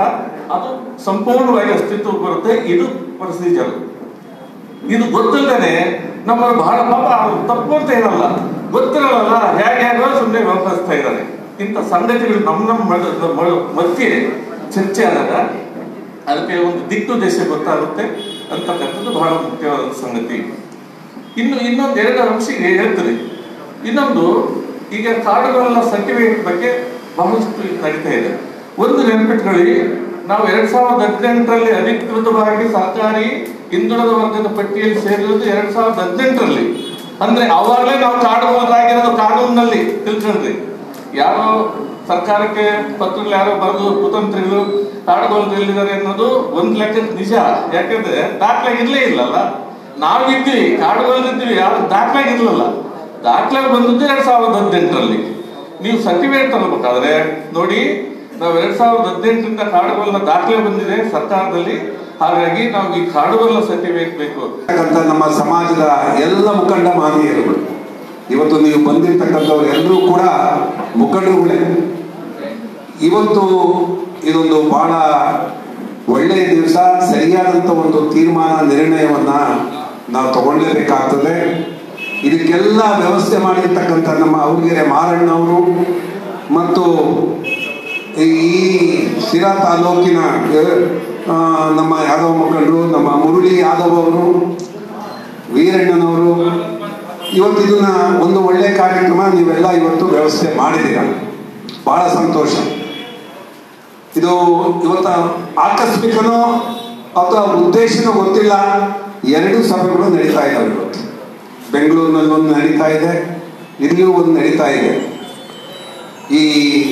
ಅದು ಸಂಪೂರ್ಣವಾಗಿ ಅಸ್ತಿತ್ವಕ್ಕೆ ಬರುತ್ತೆ. ಇದು ಪ್ರೊಸೀಜರ್. ಇದು ಗೊತ್ತಿಲ್ಲದೆ ನಮ್ಮ ಬಹಳ ಪಾಪ ತಪ್ಪು ಅಂತ ಏನಲ್ಲ, ಗೊತ್ತಿರಲ್ಲ, ಹೇಗೆ ಹೇಗೋ ಸುಮ್ಮನೆ ವ್ಯವಹರಿಸ್ತಾ ಇದ್ದಾರೆ. ಇಂಥ ಸಂಗತಿಗಳು ನಮ್ಮ ನಮ್ಮ ಮಧ್ಯೆ ಚರ್ಚೆ ಆದಾಗ ಅದಕ್ಕೆ ಒಂದು ದಿಕ್ಕು ದೇಶ ಗೊತ್ತಾಗುತ್ತೆ ಅಂತಕ್ಕಂಥದ್ದು ಬಹಳ ಮುಖ್ಯವಾದ ಸಂಗತಿ. ಇನ್ನು ಇನ್ನೊಂದು ಎರಡು ಅಂಶ ಹೇಳ್ತದೆ. ಇನ್ನೊಂದು, ಈಗ ಕಾಡುಗಳ ಸರ್ಟಿಫಿಕೇಟ್ ಬಗ್ಗೆ ಬಹಳಷ್ಟು ನಡೀತಾ ಇದೆ. ಒಂದು ನೆನಪಿಟ್ಕೊಳ್ಳಿ, ನಾವು ಎರಡ್ ಸಾವಿರದ ಹದಿನೆಂಟರಲ್ಲಿ ಅಧಿಕೃತವಾಗಿ ಸರ್ಕಾರಿ ಹಿಂದುಳಿದ ವರ್ಗದ ಪಟ್ಟಿಯಲ್ಲಿ ಸೇರಿರೋದು ಎರಡ್ ಸಾವಿರದ ಹದಿನೆಂಟರಲ್ಲಿ. ಅಂದ್ರೆ ಅವಾಗಲೇ ನಾವು ಕಾಡುಗೊಳರಾಗಿರೋದು ಕಾನೂನಿನಲ್ಲಿ ತಿಳ್ಕೊಂಡ್ರಿ. ಯಾರೋ ಸರ್ಕಾರಕ್ಕೆ ಪತ್ರಗಳು ಯಾರೋ ಬರೆದು ಕುತಂತ್ರಿಗಳು ಕಾಡುಗೊಳರಿದ್ದಾರೆ ಅನ್ನೋದು ಒಂದ್ ಲೆಕ್ಕಕ್ಕೆ ನಿಜ. ಯಾಕಂದ್ರೆ ದಾಖಲೆ ಇರ್ಲೇ ಇಲ್ಲಲ್ಲ. ನಾವಿದ್ವಿ, ಕಾಡುಗೊಳರಿದ್ವಿ, ಯಾರು ದಾಖಲೆ ಇರ್ಲಿಲ್ಲ. ದಾಖಲೆ ಬಂದದ್ದು ಎರಡ್ ಸಾವಿರದ ಹದಿನೆಂಟರಲ್ಲಿ. ನೀವು ಸರ್ಟಿಫಿಕೇಟ್ ತಗೋಬೇಕಾದ್ರೆ ನೋಡಿ, ನಾವು ಎರಡ್ ಸಾವಿರದ ಹದಿನೆಂಟರಿಂದ ಕಾಡುಗೊಲ್ಲ ದಾಖಲೆ ಬಂದಿದೆ ಸರ್ಕಾರದಲ್ಲಿ. ಹಾಗಾಗಿ ನಾವು ಈ ಕಾಡುಗೊಲ್ಲ ಸರ್ಟಿಫಿಕೇಟ್ ಬೇಕು ಅಂತ ನಮ್ಮ ಸಮಾಜದ ಎಲ್ಲ ಮುಖಂಡ ಮಹನೀಯರುಗಳು, ಇವತ್ತು ನೀವು ಬಂದಿರ್ತಕ್ಕಂಥವ್ರು ಎಲ್ಲರೂ ಕೂಡ ಮುಖಂಡರುಗಳೇ. ಇವತ್ತು ಇದೊಂದು ಬಹಳ ಒಳ್ಳೆಯ ದಿವಸ. ಸರಿಯಾದಂಥ ಒಂದು ತೀರ್ಮಾನ ನಿರ್ಣಯವನ್ನ ನಾವು ತಗೊಳ್ಳೇಬೇಕಾಗ್ತದೆ. ಇದಕ್ಕೆಲ್ಲ ವ್ಯವಸ್ಥೆ ಮಾಡಿರ್ತಕ್ಕಂಥ ನಮ್ಮ ಅವರ್ಗೆರೆ ಮಾರಣ್ಣವರು ಮತ್ತು ಈ ಸಿರಾ ತಾಲೂಕಿನ ನಮ್ಮ ಯಾದವ ಮುಖಂಡರು, ನಮ್ಮ ಮುರಳಿ ಯಾದವ್ ಅವರು, ವೀರಣ್ಣನವರು, ಇವತ್ತು ಇದನ್ನ ಒಂದು ಒಳ್ಳೆಯ ಕಾರ್ಯಕ್ರಮ ನೀವೆಲ್ಲ ಇವತ್ತು ವ್ಯವಸ್ಥೆ ಮಾಡಿದ್ದೀರ. ಬಹಳ ಸಂತೋಷ. ಇದು ಇವತ್ತು ಆಕಸ್ಮಿಕನೋ ಅಥವಾ ಉದ್ದೇಶನೋ ಗೊತ್ತಿಲ್ಲ, ಎರಡು ಸಭೆಗಳು ನಡೀತಾ ಇದ್ದಾವೆ. ಇವತ್ತು ಬೆಂಗಳೂರಿನಲ್ಲಿ ಒಂದು ನಡೀತಾ ಇದೆ, ಇಲ್ಲಿಯೂ ಒಂದು ನಡೀತಾ ಇದೆ. ಈ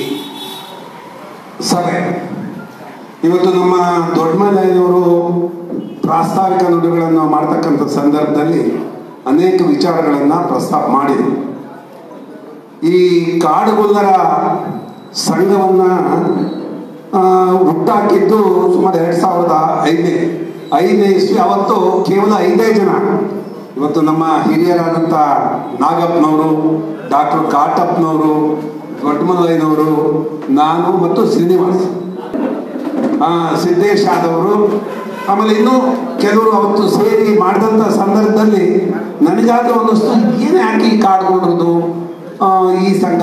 ಸಭೆ ಇವತ್ತು ನಮ್ಮ ದೊಡ್ಡಮನೆಯವರು ಪ್ರಾಸ್ತಾವಿಕ ನುಡಿಗಳನ್ನು ಮಾಡ್ತಕ್ಕಂಥ ಸಂದರ್ಭದಲ್ಲಿ ಅನೇಕ ವಿಚಾರಗಳನ್ನು ಪ್ರಸ್ತಾಪ ಮಾಡಿದರು. ಈ ಕಾಡುಗೊಲ್ಲರ ಸಂಘವನ್ನ ಹುಟ್ಟಾಕಿದ್ದು ಸುಮಾರು ಎರಡ್ ಸಾವಿರದ ಐದನೇ ಐದನೇ ಇಸ್ವಿ. ಅವತ್ತು ಕೇವಲ ಐದೇ ಜನ. ಇವತ್ತು ನಮ್ಮ ಹಿರಿಯರಾದಂಥ ನಾಗಪ್ಪನವರು, ಡಾಕ್ಟರ್ ಕಾಟಪ್ಪನವರು, ದೊಡ್ಡಮಲ್ಲಯ್ಯನವರು, ನಾನು ಮತ್ತು ಶ್ರೀನಿವಾಸ್ ಸಿದ್ದೇಶ್ ಆದವರು, ಆಮೇಲೆ ಇನ್ನೂ ಕೆಲವರು ಅವತ್ತು ಸೇರಿ ಮಾಡಿದಂಥ ಸಂದರ್ಭದಲ್ಲಿ ನನಗಾದ್ರೆ ಒಂದಷ್ಟು ಏನೇ ಹಾಕಿ ಕಾಡ್ಕೊಂಡಿರೋದು, ಈ ಸಂಘ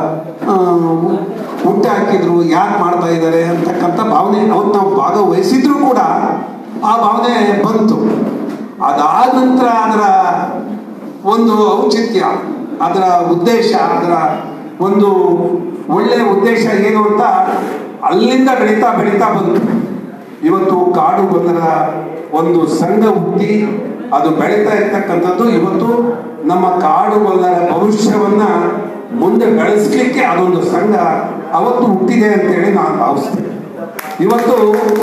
ಹುಟ್ಟೆ ಹಾಕಿದ್ರು, ಯಾಕೆ ಮಾಡ್ತಾ ಇದ್ದಾರೆ ಅಂತಕ್ಕಂಥ ಭಾವನೆ ಅವತ್ತು ನಾವು ಭಾಗವಹಿಸಿದ್ರು ಕೂಡ ಆ ಭಾವನೆ ಬಂತು. ಅದಾದ ನಂತರ ಅದರ ಒಂದು ಔಚಿತ್ಯ, ಅದರ ಉದ್ದೇಶ, ಅದರ ಒಂದು ಒಳ್ಳೆಯ ಉದ್ದೇಶ ಏನು ಅಂತ ಅಲ್ಲಿಂದ ಬೆಳೀತಾ ಬೆಳೀತಾ ಬಂತು. ಇವತ್ತು ಕಾಡುಗೊಲ್ಲರ ಒಂದು ಸಂಘ ಹುಟ್ಟಿ ಅದು ಬೆಳೀತಾ ಇರ್ತಕ್ಕಂಥದ್ದು. ಇವತ್ತು ನಮ್ಮ ಕಾಡುಗೊಲ್ಲರ ಭವಿಷ್ಯವನ್ನ ಮುಂದೆ ಬೆಳೆಸಲಿಕ್ಕೆ ಅದೊಂದು ಸಂಘ ಅವತ್ತು ಹುಟ್ಟಿದೆ ಅಂತೇಳಿ ನಾನು ಭಾವಿಸ್ತೇನೆ. ಇವತ್ತು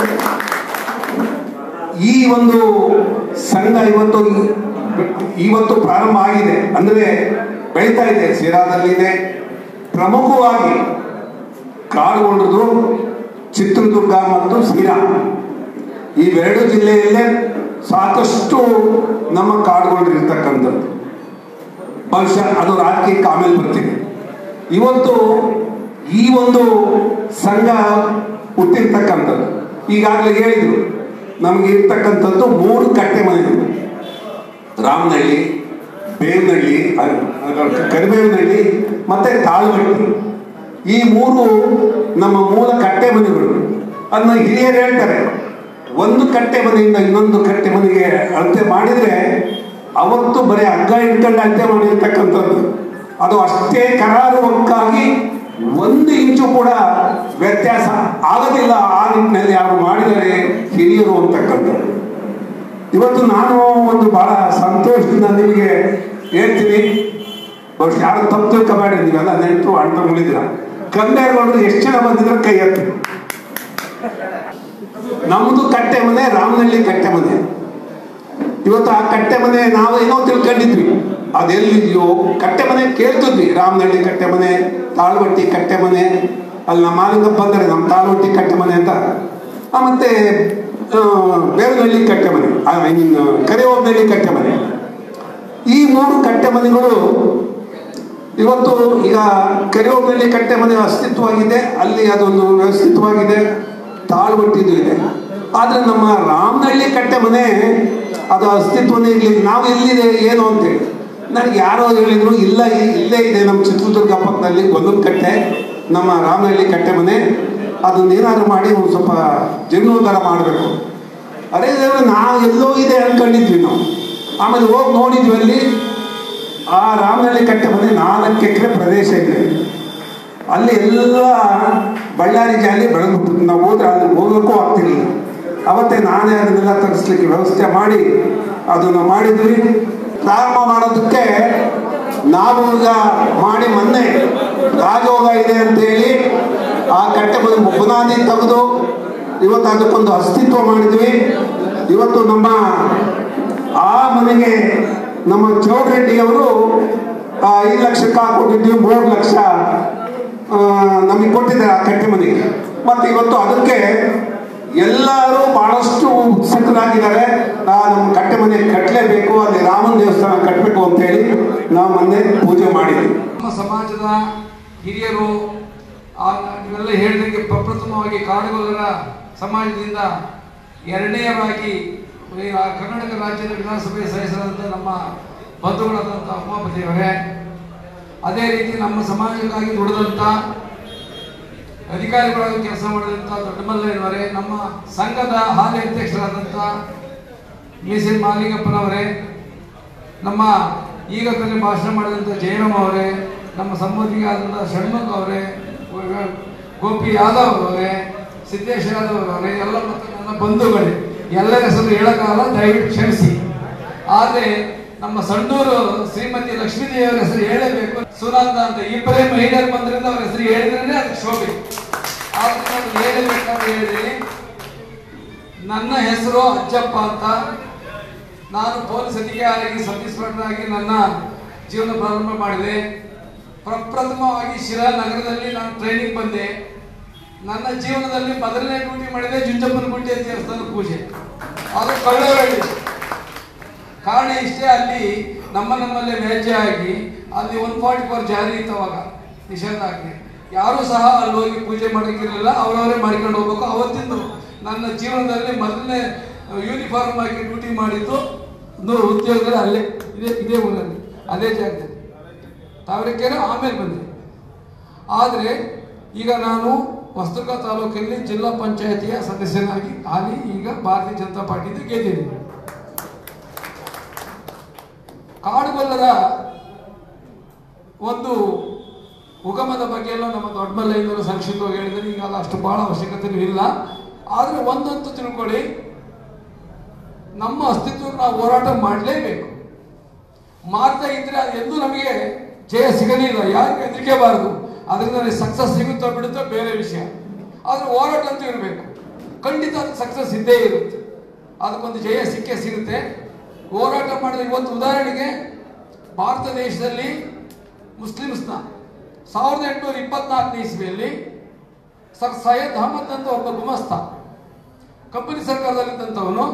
ಈ ಒಂದು ಸಂಘ ಇವತ್ತು ಇವತ್ತು ಪ್ರಾರಂಭ ಆಗಿದೆ, ಅಂದ್ರೆ ಬೆಳೀತಾ ಇದೆ. ಸಿರಾದಲ್ಲಿದೆ, ಪ್ರಮುಖವಾಗಿ ಕಾಡುಗೊಳ್ಳದು ಚಿತ್ರದುರ್ಗ ಮತ್ತು ಸಿರಾ, ಇವೆರಡು ಜಿಲ್ಲೆಯಲ್ಲೇ ಸಾಕಷ್ಟು ನಮ್ಮ ಕಾಡುಗೊಳ್ಳರು ಇರ್ತಕ್ಕಂಥದ್ದು. ಬಹುಶಃ ಅದು ರಾಜಕೀಯಕ್ಕೆ ಆಮೇಲೆ ಬರ್ತೀವಿ. ಇವತ್ತು ಈ ಒಂದು ಸಂಘ ಹುಟ್ಟಿರ್ತಕ್ಕಂಥದ್ದು ಈಗಾಗಲೇ ಹೇಳಿದ್ರು. ನಮಗೆ ಇರ್ತಕ್ಕಂಥದ್ದು ಮೂರು ಕಟ್ಟೆ ಮನೆಗಳು: ರಾಮನಹಳ್ಳಿ, ಬೇವನಹಳ್ಳಿ, ಕರಿಬೇವನಹಳ್ಳಿ ಮತ್ತೆ ತಾಳ್ಮಟ್ಟಿ. ಈ ಮೂರು ನಮ್ಮ ಮೂಲ ಕಟ್ಟೆ ಮನೆಗಳು. ಅದನ್ನ ಹಿರಿಯರು ಹೇಳ್ತಾರೆ, ಒಂದು ಕಟ್ಟೆ ಮನೆಯಿಂದ ಇನ್ನೊಂದು ಕಟ್ಟೆ ಮನೆಗೆ ಅಳತೆ ಮಾಡಿದ್ರೆ ಅವತ್ತು ಬರೀ ಹಗ್ಗ ಇಟ್ಕೊಂಡು ಅಳತೆ ಮಾಡಿರ್ತಕ್ಕಂಥದ್ದು. ಅದು ಅಷ್ಟೇ ಕರಾರುವಕ್ಕಾಗಿ ಒಂದು ಇಂಚು ಕೂಡ ವ್ಯತ್ಯಾಸ ಆಗೋದಿಲ್ಲ. ಆ ನಿಟ್ಟಿನಲ್ಲಿ ಯಾರು ಮಾಡಿದರೆ ಹಿರಿಯರು ಅಂತಕ್ಕಂಥದ್ದು. ಇವತ್ತು ನಾನು ಒಂದು ಬಹಳ ಸಂತೋಷದಿಂದ ನಿಮಗೆ ಹೇಳ್ತೀನಿ, ಬಹುಶಃ ಯಾರು ತಪ್ಪು ತಿಳ್ಕೊಬೇಡಿ, ನೀವೆಲ್ಲ ನೆಂಟರು ಅಣ್ಣ ಕಂದೇಗೌಡರು ಎಷ್ಟು ಜನ ಬಂದಿದ್ರೆ ಕೈ ಎತ್ತಿ. ನಮ್ದು ಕಟ್ಟೆ ಮನೆ ರಾಮನಹಳ್ಳಿ ಕಟ್ಟೆ ಮನೆ. ಇವತ್ತು ಆ ಕಟ್ಟೆ ಮನೆ ನಾವು ಏನೋ ತಿಳ್ಕೊಂಡಿದ್ವಿ, ಅದೆಲ್ಲಿದೆಯೋ ಕಟ್ಟೆ ಮನೆ ಕೇಳ್ತಿದ್ವಿ. ರಾಮನಹಳ್ಳಿ ಕಟ್ಟೆ ಮನೆ, ತಾಳ್ವಟ್ಟಿ ಕಟ್ಟೆ ಮನೆ, ಅಲ್ಲಿ ನಮ್ಮ ಮಾಲಿಂಗಪ್ಪ ಅಂದರೆ ನಮ್ಮ ತಾಳ್ವಟ್ಟಿ ಕಟ್ಟೆ ಮನೆ ಅಂತ. ಮತ್ತೆ ಬೇವನಹಳ್ಳಿ ಕಟ್ಟೆ ಮನೆ, ಐ ಮೀನ್ ಕರಿಹೋಬನಹಳ್ಳಿ ಕಟ್ಟೆ ಮನೆ. ಈ ಮೂರು ಕಟ್ಟೆ ಮನೆಗಳು ಇವತ್ತು ಈಗ ಕರಿಹೋಬನಹಳ್ಳಿ ಕಟ್ಟೆ ಮನೆ ಅಸ್ತಿತ್ವವಾಗಿದೆ, ಅಲ್ಲಿ ಅದೊಂದು ವ್ಯವಸ್ಥಿತವಾಗಿದೆ. ತಾಳ್ಬಟ್ಟಿದ್ದು ಇದೆ. ಆದರೆ ನಮ್ಮ ರಾಮನಹಳ್ಳಿ ಕಟ್ಟೆ ಮನೆ ಅದು ಅಸ್ತಿತ್ವನೇ ಇರಲಿಲ್ಲ. ನಾವು ಎಲ್ಲಿದೆ ಏನು ಅಂತೇಳಿ ನನಗೆ ಯಾರೋ ಹೇಳಿದ್ರು, ಇಲ್ಲ ಇಲ್ಲೇ ಇದೆ ನಮ್ಮ ಚಿತ್ರದುರ್ಗ ಪಕ್ಕದಲ್ಲಿ ಒಂದೊಂದು ಕಟ್ಟೆ, ನಮ್ಮ ರಾಮನಹಳ್ಳಿ ಕಟ್ಟೆ ಮನೆ, ಅದನ್ನೇನಾದ್ರು ಮಾಡಿ ಒಂದು ಸ್ವಲ್ಪ ಜೀರ್ಣೋದ್ಧಾರ ಮಾಡಬೇಕು. ಅದೇ ನಾವು ಎಲ್ಲೋ ಇದೆ ಅಂದ್ಕೊಂಡಿದ್ವಿ ನಾವು. ಆಮೇಲೆ ಹೋಗಿ ನೋಡಿದ್ವಿ, ಅಲ್ಲಿ ಆ ರಾಮನಹಳ್ಳಿ ಕಟ್ಟೆ ಮನೆ ನಾಲ್ಕು ಎಕರೆ ಪ್ರದೇಶ ಇದೆ. ಅಲ್ಲಿ ಎಲ್ಲ ಬಳ್ಳಾರಿ ಜಾಲಿ ಬೆಳೆದ್ಬಿಟ್ಟು ನಾವು ಹೋದ್ರೆ ಅಲ್ಲಿ ಹೋಗೋಕ್ಕೂ ಆಗ್ತಿರ್ಲಿಲ್ಲ. ಅವತ್ತೇ ನಾನೇ ಅದನ್ನೆಲ್ಲ ತರಿಸ್ಲಿಕ್ಕೆ ವ್ಯವಸ್ಥೆ ಮಾಡಿ ಅದನ್ನು ಮಾಡಿದ್ವಿ. ಪ್ರಾರಂಭ ಮಾಡೋದಕ್ಕೆ ನಾವು ಈಗ ಮಾಡಿ ಮೊನ್ನೆ ರಾಜಯೋಗ ಇದೆ ಅಂತೇಳಿ ಆ ಕಟ್ಟೆ ಬಂದು ಬುನಾದಿ ತೆಗೆದು ಇವತ್ತು ಅದಕ್ಕೊಂದು ಅಸ್ತಿತ್ವ ಮಾಡಿದ್ವಿ. ಇವತ್ತು ನಮ್ಮ ಆ ಮನೆಗೆ ನಮ್ಮ ಚೌಡರೆಡ್ಡಿಯವರು ಐದು ಲಕ್ಷಕ್ಕೆ ಹಾಕೊಂಡಿದ್ವಿ, ಮೂರು ಲಕ್ಷ ನಮಗೆ ಕೊಟ್ಟಿದ್ದಾರೆ ಆ ಕಟ್ಟೆ ಮನೆಗೆ. ಮತ್ತು ಇವತ್ತು ಅದಕ್ಕೆ ಎಲ್ಲರೂ ಬಹಳಷ್ಟು ಉತ್ಸುಕರಾಗಿದ್ದಾರೆ. ನಮ್ಮ ಕಟ್ಟೆ ಮನೆ ಕಟ್ಟಲೇಬೇಕು, ಅಲ್ಲಿ ರಾಮನ ದೇವಸ್ಥಾನ ಕಟ್ಟಬೇಕು ಅಂತೇಳಿ ನಾವು ಮೊನ್ನೆ ಪೂಜೆ ಮಾಡಿದ್ವಿ. ನಮ್ಮ ಸಮಾಜದ ಹಿರಿಯರು ನೀವೆಲ್ಲ ಹೇಳಿದಂಗೆ ಪ್ರಪ್ರಥಮವಾಗಿ ಕಾಡುಗೊಲ್ಲರ ಸಮಾಜದಿಂದ ಎರಡನೆಯವಾಗಿ ಕರ್ನಾಟಕ ರಾಜ್ಯದ ವಿಧಾನಸಭೆ ಸದಸ್ಯರಾದಂಥ ನಮ್ಮ ಬಂಧುಗಳಾದಂಥ ಉಮಾಪತಿಯವರೇ, ಅದೇ ರೀತಿ ನಮ್ಮ ಸಮಾಜಕ್ಕಾಗಿ ದುಡಿದಂಥ ಅಧಿಕಾರಿಗಳಾಗಿ ಕೆಲಸ ಮಾಡಿದಂಥ ದೊಡ್ಡಮಲ್ಲಯ್ಯನವರೇ, ನಮ್ಮ ಸಂಘದ ಹಾಲಿ ಅಧ್ಯಕ್ಷರಾದಂಥ ಮೀಸೆ ಮಾಲಿಂಗಪ್ಪನವರೇ, ನಮ್ಮ ಈಗ ತಾನೇ ಭಾಷಣ ಮಾಡಿದಂಥ ಜಯರಾಮ್ ಅವರೇ, ನಮ್ಮ ಸಂಬಂಧಿಕರಾದಂಥ ಷಣ್ಮುಖ ಅವರೇ, ಗೋಪಿ ಯಾದವ್ ಅವರೇ, ಸಿದ್ದೇಶ್ ಯಾದವ್ ಅವರೇ, ಎಲ್ಲ ಮತ್ತು ನನ್ನ ಬಂಧುಗಳೇ, ಎಲ್ಲರ ಹೆಸರು ಹೇಳೋಕ್ಕಾಗಲ್ಲ, ದಯವಿಟ್ಟು ಕ್ಷಮಿಸಿ. ಆದರೆ ನಮ್ಮ ಸಂಡೂರು ಶ್ರೀಮತಿ ಲಕ್ಷ್ಮೀದೇವಿಯವರ ಹೆಸರು ಹೇಳಬೇಕು. ಸುನಂದ ಅಂತ ಇಬ್ಬರೇ ಮಹಿಳೆಯರು ಬಂದ್ರಿಂದ ಅವ್ರ ಹೆಸರು ಹೇಳಿದ್ರೆ ಅದಕ್ಕೆ ಶೋಭೆ. ಆದ್ರೆ ನಾನು ಹೇಳಬೇಕಂತ ಹೇಳಿದ್ದೀನಿ. ನನ್ನ ಹೆಸರು ಅಜ್ಜಪ್ಪ ಅಂತ. ನಾನು ಪೊಲೀಸ್ ಅಧಿಕಾರಿಯಾಗಿ ಸಬ್ ಇನ್ಸ್ಪೆಕ್ಟರ್ ಆಗಿ ನನ್ನ ಜೀವನ ಪ್ರಾರಂಭ ಮಾಡಿದೆ. ಪ್ರಪ್ರಥಮವಾಗಿ ಶಿರಾ ನಗರದಲ್ಲಿ ನಾನು ಟ್ರೈನಿಂಗ್ ಬಂದೆ. ನನ್ನ ಜೀವನದಲ್ಲಿ ಮೊದಲನೇ ಡ್ಯೂಟಿ ಮಾಡಿದೆ ಜುಂಜಪ್ಪನ ಗುಡ್ಡೆ ದೇವಸ್ಥಾನ ಪೂಜೆ, ಅದು ಕಳ್ಳವಳ್ಳಿ. ಕಾರಣ ಇಷ್ಟೇ, ಅಲ್ಲಿ ನಮ್ಮ ನಮ್ಮಲ್ಲೇ ವ್ಯಾಜ್ಯ ಆಗಿ ಅಲ್ಲಿ ಒನ್ ಫಾರ್ಟಿ ಫೋರ್ ಜಾರಿ ಇತ್ತು ಅವಾಗ, ನಿಷೇಧಾಜ್ಞೆ. ಯಾರೂ ಸಹ ಅಲ್ಲಿ ಹೋಗಿ ಪೂಜೆ ಮಾಡೋಕ್ಕಿರಲಿಲ್ಲ, ಅವರವರೇ ಮಾಡ್ಕೊಂಡು ಹೋಗ್ಬೇಕು. ಅವತ್ತಿಂದು ನನ್ನ ಜೀವನದಲ್ಲಿ ಮೊದಲನೇ ಯೂನಿಫಾರ್ಮ್ ಆಗಿ ಡ್ಯೂಟಿ ಮಾಡಿದ್ದು ಉದ್ಯೋಗದಲ್ಲಿ ಅಲ್ಲೇ ಇದೇ ಇದೇ ಊರಲ್ಲಿ ಅದೇ ಜಾಗದಲ್ಲಿ ತಾವರೆಕೆರೆ. ಆಮೇಲೆ ಬಂದೆ. ಆದರೆ ಈಗ ನಾನು ಹೊಸದುರ್ಗ ತಾಲೂಕಲ್ಲಿ ಜಿಲ್ಲಾ ಪಂಚಾಯತಿಯ ಸದಸ್ಯನಾಗಿ ಹಾಲಿ ಈಗ ಭಾರತೀಯ ಜನತಾ ಪಾರ್ಟಿಯಿಂದ ಗೆದ್ದಿದ್ದೀನಿ. ಕಾಡುಗೊಲ್ಲರ ಒಂದು ಉಗಮದ ಬಗ್ಗೆ ಎಲ್ಲ ನಮ್ಮ ದೊಡ್ಡಮಲ್ಲಯ್ಯನವರು ಸಂಕ್ಷಿಪ್ತವಾಗಿ ಹೇಳಿದರೆ ಈಗ ಅದು ಅಷ್ಟು ಭಾಳ ಅವಶ್ಯಕತೆಯೂ ಇಲ್ಲ. ಆದರೆ ಒಂದಂತೂ ತಿಳ್ಕೊಳ್ಳಿ, ನಮ್ಮ ಅಸ್ತಿತ್ವಕ್ಕೆ ನಾವು ಹೋರಾಟ ಮಾಡಲೇಬೇಕು. ಮಾಡ್ತಾ ಇದ್ರೆ ಅದು ಎಂದೂ ನಮಗೆ ಜಯ ಸಿಗಲಿಲ್ಲ, ಯಾರು ಹೆದರಿಕೆಬಾರದು. ಅದರಿಂದ ನನಗೆ ಸಕ್ಸಸ್ ಸಿಗುತ್ತೋ ಬಿಡುತ್ತೋ ಬೇರೆ ವಿಷಯ, ಆದರೆ ಹೋರಾಟ ಅಂತೂ ಇರಬೇಕು. ಖಂಡಿತ ಅದು ಸಕ್ಸಸ್ ಇದ್ದೇ ಇರುತ್ತೆ, ಅದಕ್ಕೊಂದು ಜಯ ಸಿಕ್ಕೇ ಸಿಗುತ್ತೆ. ಹೋರಾಟ ಮಾಡಿದ್ರೆ ಇವತ್ತು ಉದಾಹರಣೆಗೆ ಭಾರತ ದೇಶದಲ್ಲಿ ಮುಸ್ಲಿಮ್ಸ್ನ ಸಾವಿರದ ಎಂಟುನೂರ ಇಪ್ಪತ್ನಾಲ್ಕನೇ ಇಸ್ವಿಯಲ್ಲಿ ಸರ್ ಸೈಯದ್ ಅಹಮದ್ ಅಂತ ಒಬ್ಬ ಗುಮಸ್ತ ಕಂಪನಿ ಸರ್ಕಾರದಲ್ಲಿದ್ದಂಥವನು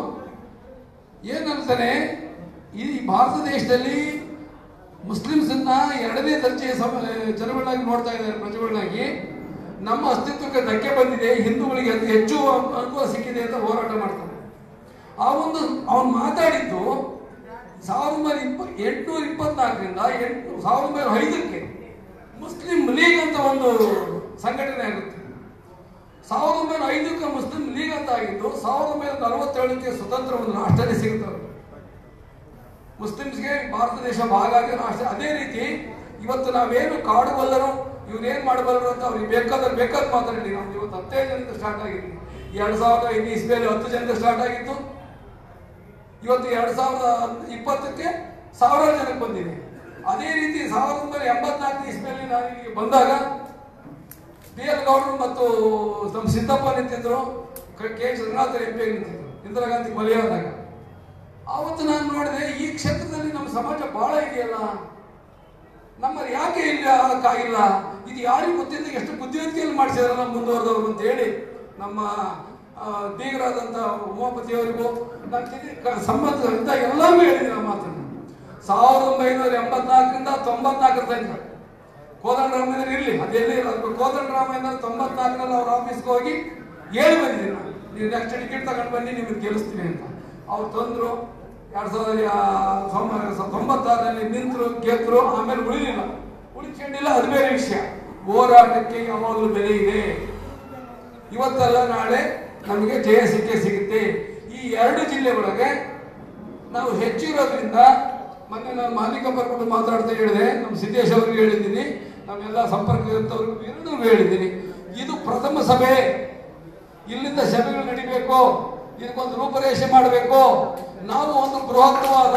ಏನಂತಾನೆ, ಈ ಭಾರತ ದೇಶದಲ್ಲಿ ಮುಸ್ಲಿಮ್ಸನ್ನ ಎರಡನೇ ದರ್ಜೆಯ ಸಮ ಜನಗಳಾಗಿ ನೋಡ್ತಾ ಇದ್ದಾರೆ, ಪ್ರಜೆಗಳಾಗಿ. ನಮ್ಮ ಅಸ್ತಿತ್ವಕ್ಕೆ ಧಕ್ಕೆ ಬಂದಿದೆ, ಹಿಂದೂಗಳಿಗೆ ಅತಿ ಹೆಚ್ಚು ಅನುಕೂಲ ಸಿಕ್ಕಿದೆ ಅಂತ ಹೋರಾಟ ಮಾಡ್ತಾನೆ. ಆ ಒಂದು ಅವನು ಮಾತಾಡಿದ್ದು ಸಾವಿರದ ಒಂಬೈನೂರ ಇಪ್ಪ ಎಂಟುನೂರ ಇಪ್ಪತ್ನಾಲ್ಕರಿಂದ ಎಂಟು ಸಾವಿರದ ಒಂಬೈನೂರ ಐದಕ್ಕೆ ಮುಸ್ಲಿಂ ಲೀಗ್ ಅಂತ ಒಂದು ಸಂಘಟನೆ ಆಗುತ್ತೆ. ಸಾವಿರದ ಒಂಬೈನೂರ ಐದಕ್ಕೆ ಮುಸ್ಲಿಂ ಲೀಗ್ ಅಂತ ಆಗಿದ್ದು ಸಾವಿರದ ಒಂಬೈನೂರ ನಲವತ್ತೇಳಕ್ಕೆ ಸ್ವತಂತ್ರ ಒಂದು ರಾಷ್ಟ್ರನೇ ಸಿಗುತ್ತದೆ ಮುಸ್ಲಿಮ್ಸ್ಗೆ. ಭಾರತ ದೇಶ ಭಾಗ ಆಗಿ ರಾಷ್ಟ್ರ. ಅದೇ ರೀತಿ ಇವತ್ತು ನಾವೇನು ಕಾಡುಗೊಲ್ಲರು ಇವ್ರೇನು ಮಾಡಬಲ್ಲರು ಅಂತ ಅವ್ರಿಗೆ ಬೇಕಾದ್ರೆ ಬೇಕಾದ್ರೆ ಮಾತಾಡಿ. ನಾವು ಇವತ್ತು ಹತ್ತೈದು ಜನದಿಂದ ಸ್ಟಾರ್ಟ್ ಆಗಿದ್ವಿ. ಎರಡು ಸಾವಿರದ ಐದು ಇಸ್ವಿಯಲ್ಲಿ ಹತ್ತು ಜನದಿಂದ ಸ್ಟಾರ್ಟ್ ಆಗಿತ್ತು. ಇವತ್ತು ಎರಡು ಸಾವಿರದ ಇಪ್ಪತ್ತಕ್ಕೆ ಸಾವಿರಾರು ಜನಕ್ಕೆ ಬಂದಿದೆ. ಅದೇ ರೀತಿ ಸಾವಿರದ ಒಂಬೈನೂರ ಎಂಬತ್ನಾಲ್ಕನೇ ಇಸ್ವಿಯಲ್ಲಿ ನಾನು ಇಲ್ಲಿಗೆ ಬಂದಾಗ ಬಿ ಎಲ್ ಗೌಡರು ಮತ್ತು ನಮ್ಮ ಸಿದ್ದಪ್ಪ ನಿಂತಿದ್ರು, K H Ranganath M P ನಿಂತಿದ್ರು ಇಂದಿರಾ ಗಾಂಧಿ ಕೊಲೆಯಾದಾಗ. ಆವತ್ತು ನಾನು ನೋಡಿದೆ, ಈ ಕ್ಷೇತ್ರದಲ್ಲಿ ನಮ್ಮ ಸಮಾಜ ಬಹಳ ಇದೆಯಲ್ಲ, ನಮ್ಮಲ್ಲಿ ಯಾಕೆ ಇಲ್ಲ ಆಗಕ್ಕಾಗಿಲ್ಲ, ಇದು ಯಾರಿಗೂ ಗೊತ್ತಿದ್ದ ಎಷ್ಟು ಬುದ್ಧಿವಂತಿಕೆಯಲ್ಲಿ ಮಾಡಿಸಿದಾರಲ್ಲ ಮುಂದುವರೆದವರು ಅಂತ ಹೇಳಿ ನಮ್ಮ ಬೀಗರಾದಂಥ ಉಮಾಪತಿಯವರಿಗೂ ನನ್ನ ಸಂಬಂಧ ಅಂತ ಎಲ್ಲರಿಗೂ ಹೇಳಿದ್ದೀನಿ ಆ ಮಾತನ್ನು. ಸಾವಿರದ ಒಂಬೈನೂರ ಎಂಬತ್ನಾಲ್ಕರಿಂದ ತೊಂಬತ್ನಾಲ್ಕರ ತನಕ ಕೋದಂಡರಾಮಯ್ಯನವರು ಇರಲಿ, ಅದೆಲ್ಲೇ ಇರೋದು. ಕೋದಂಡರಾಮಯ್ಯನವರು ತೊಂಬತ್ನಾಲ್ಕರಲ್ಲಿ ಅವ್ರ ಆಫೀಸ್ಗೆ ಹೋಗಿ ಹೇಳಿ ಬಂದಿದ್ದೀನಿ ನೀವು ನೆಕ್ಸ್ಟ್ ಟಿಕೆಟ್ ತಗೊಂಡು ಬನ್ನಿ ನಿಮಗೆ ಗೆಲ್ಲಿಸ್ತೀನಿ ಅಂತ. ಅವ್ರು ತಂದರು. ಎರಡು ಸಾವಿರದ ತೊಂಬತ್ತಾರರಲ್ಲಿ ನಿಂತರು, ಗೆದ್ರು, ಆಮೇಲೆ ಉಳಿಲಿಲ್ಲ, ಉಳಿಸ್ಕೊಂಡಿಲ್ಲ, ಅದು ಬೇರೆ ವಿಷಯ. ಹೋರಾಟಕ್ಕೆ ಯಾವಾಗಲೂ ಬೆಲೆ ಇದೆ. ಇವತ್ತಲ್ಲ ನಾಳೆ ನಮಗೆ ಜಯ ಸಿಕ್ಕೇ ಸಿಗುತ್ತೆ. ಈ ಎರಡು ಜಿಲ್ಲೆ ಒಳಗೆ ನಾವು ಹೆಚ್ಚಿರೋದ್ರಿಂದ, ಮೊನ್ನೆ ನಾನು ಮಾಲಿಕಪ್ಪರ ಕೂಡ ಮಾತಾಡ್ತಾ ಹೇಳಿದೆ, ನಮ್ಮ ಸಿದ್ದೇಶ್ ಅವ್ರಿಗೆ ಹೇಳಿದ್ದೀನಿ, ನಮ್ಮೆಲ್ಲ ಸಂಪರ್ಕದವ್ರಿಗೂ ಎರಡೂ ಹೇಳಿದ್ದೀನಿ. ಇದು ಪ್ರಥಮ ಸಭೆ. ಇಲ್ಲಿಂದ ಸಭೆಗಳು ನಡಿಬೇಕು, ಇದಕ್ಕೊಂದು ರೂಪರೇಷೆ ಮಾಡಬೇಕು. ನಾವು ಒಂದು ಬೃಹತ್ವಾದ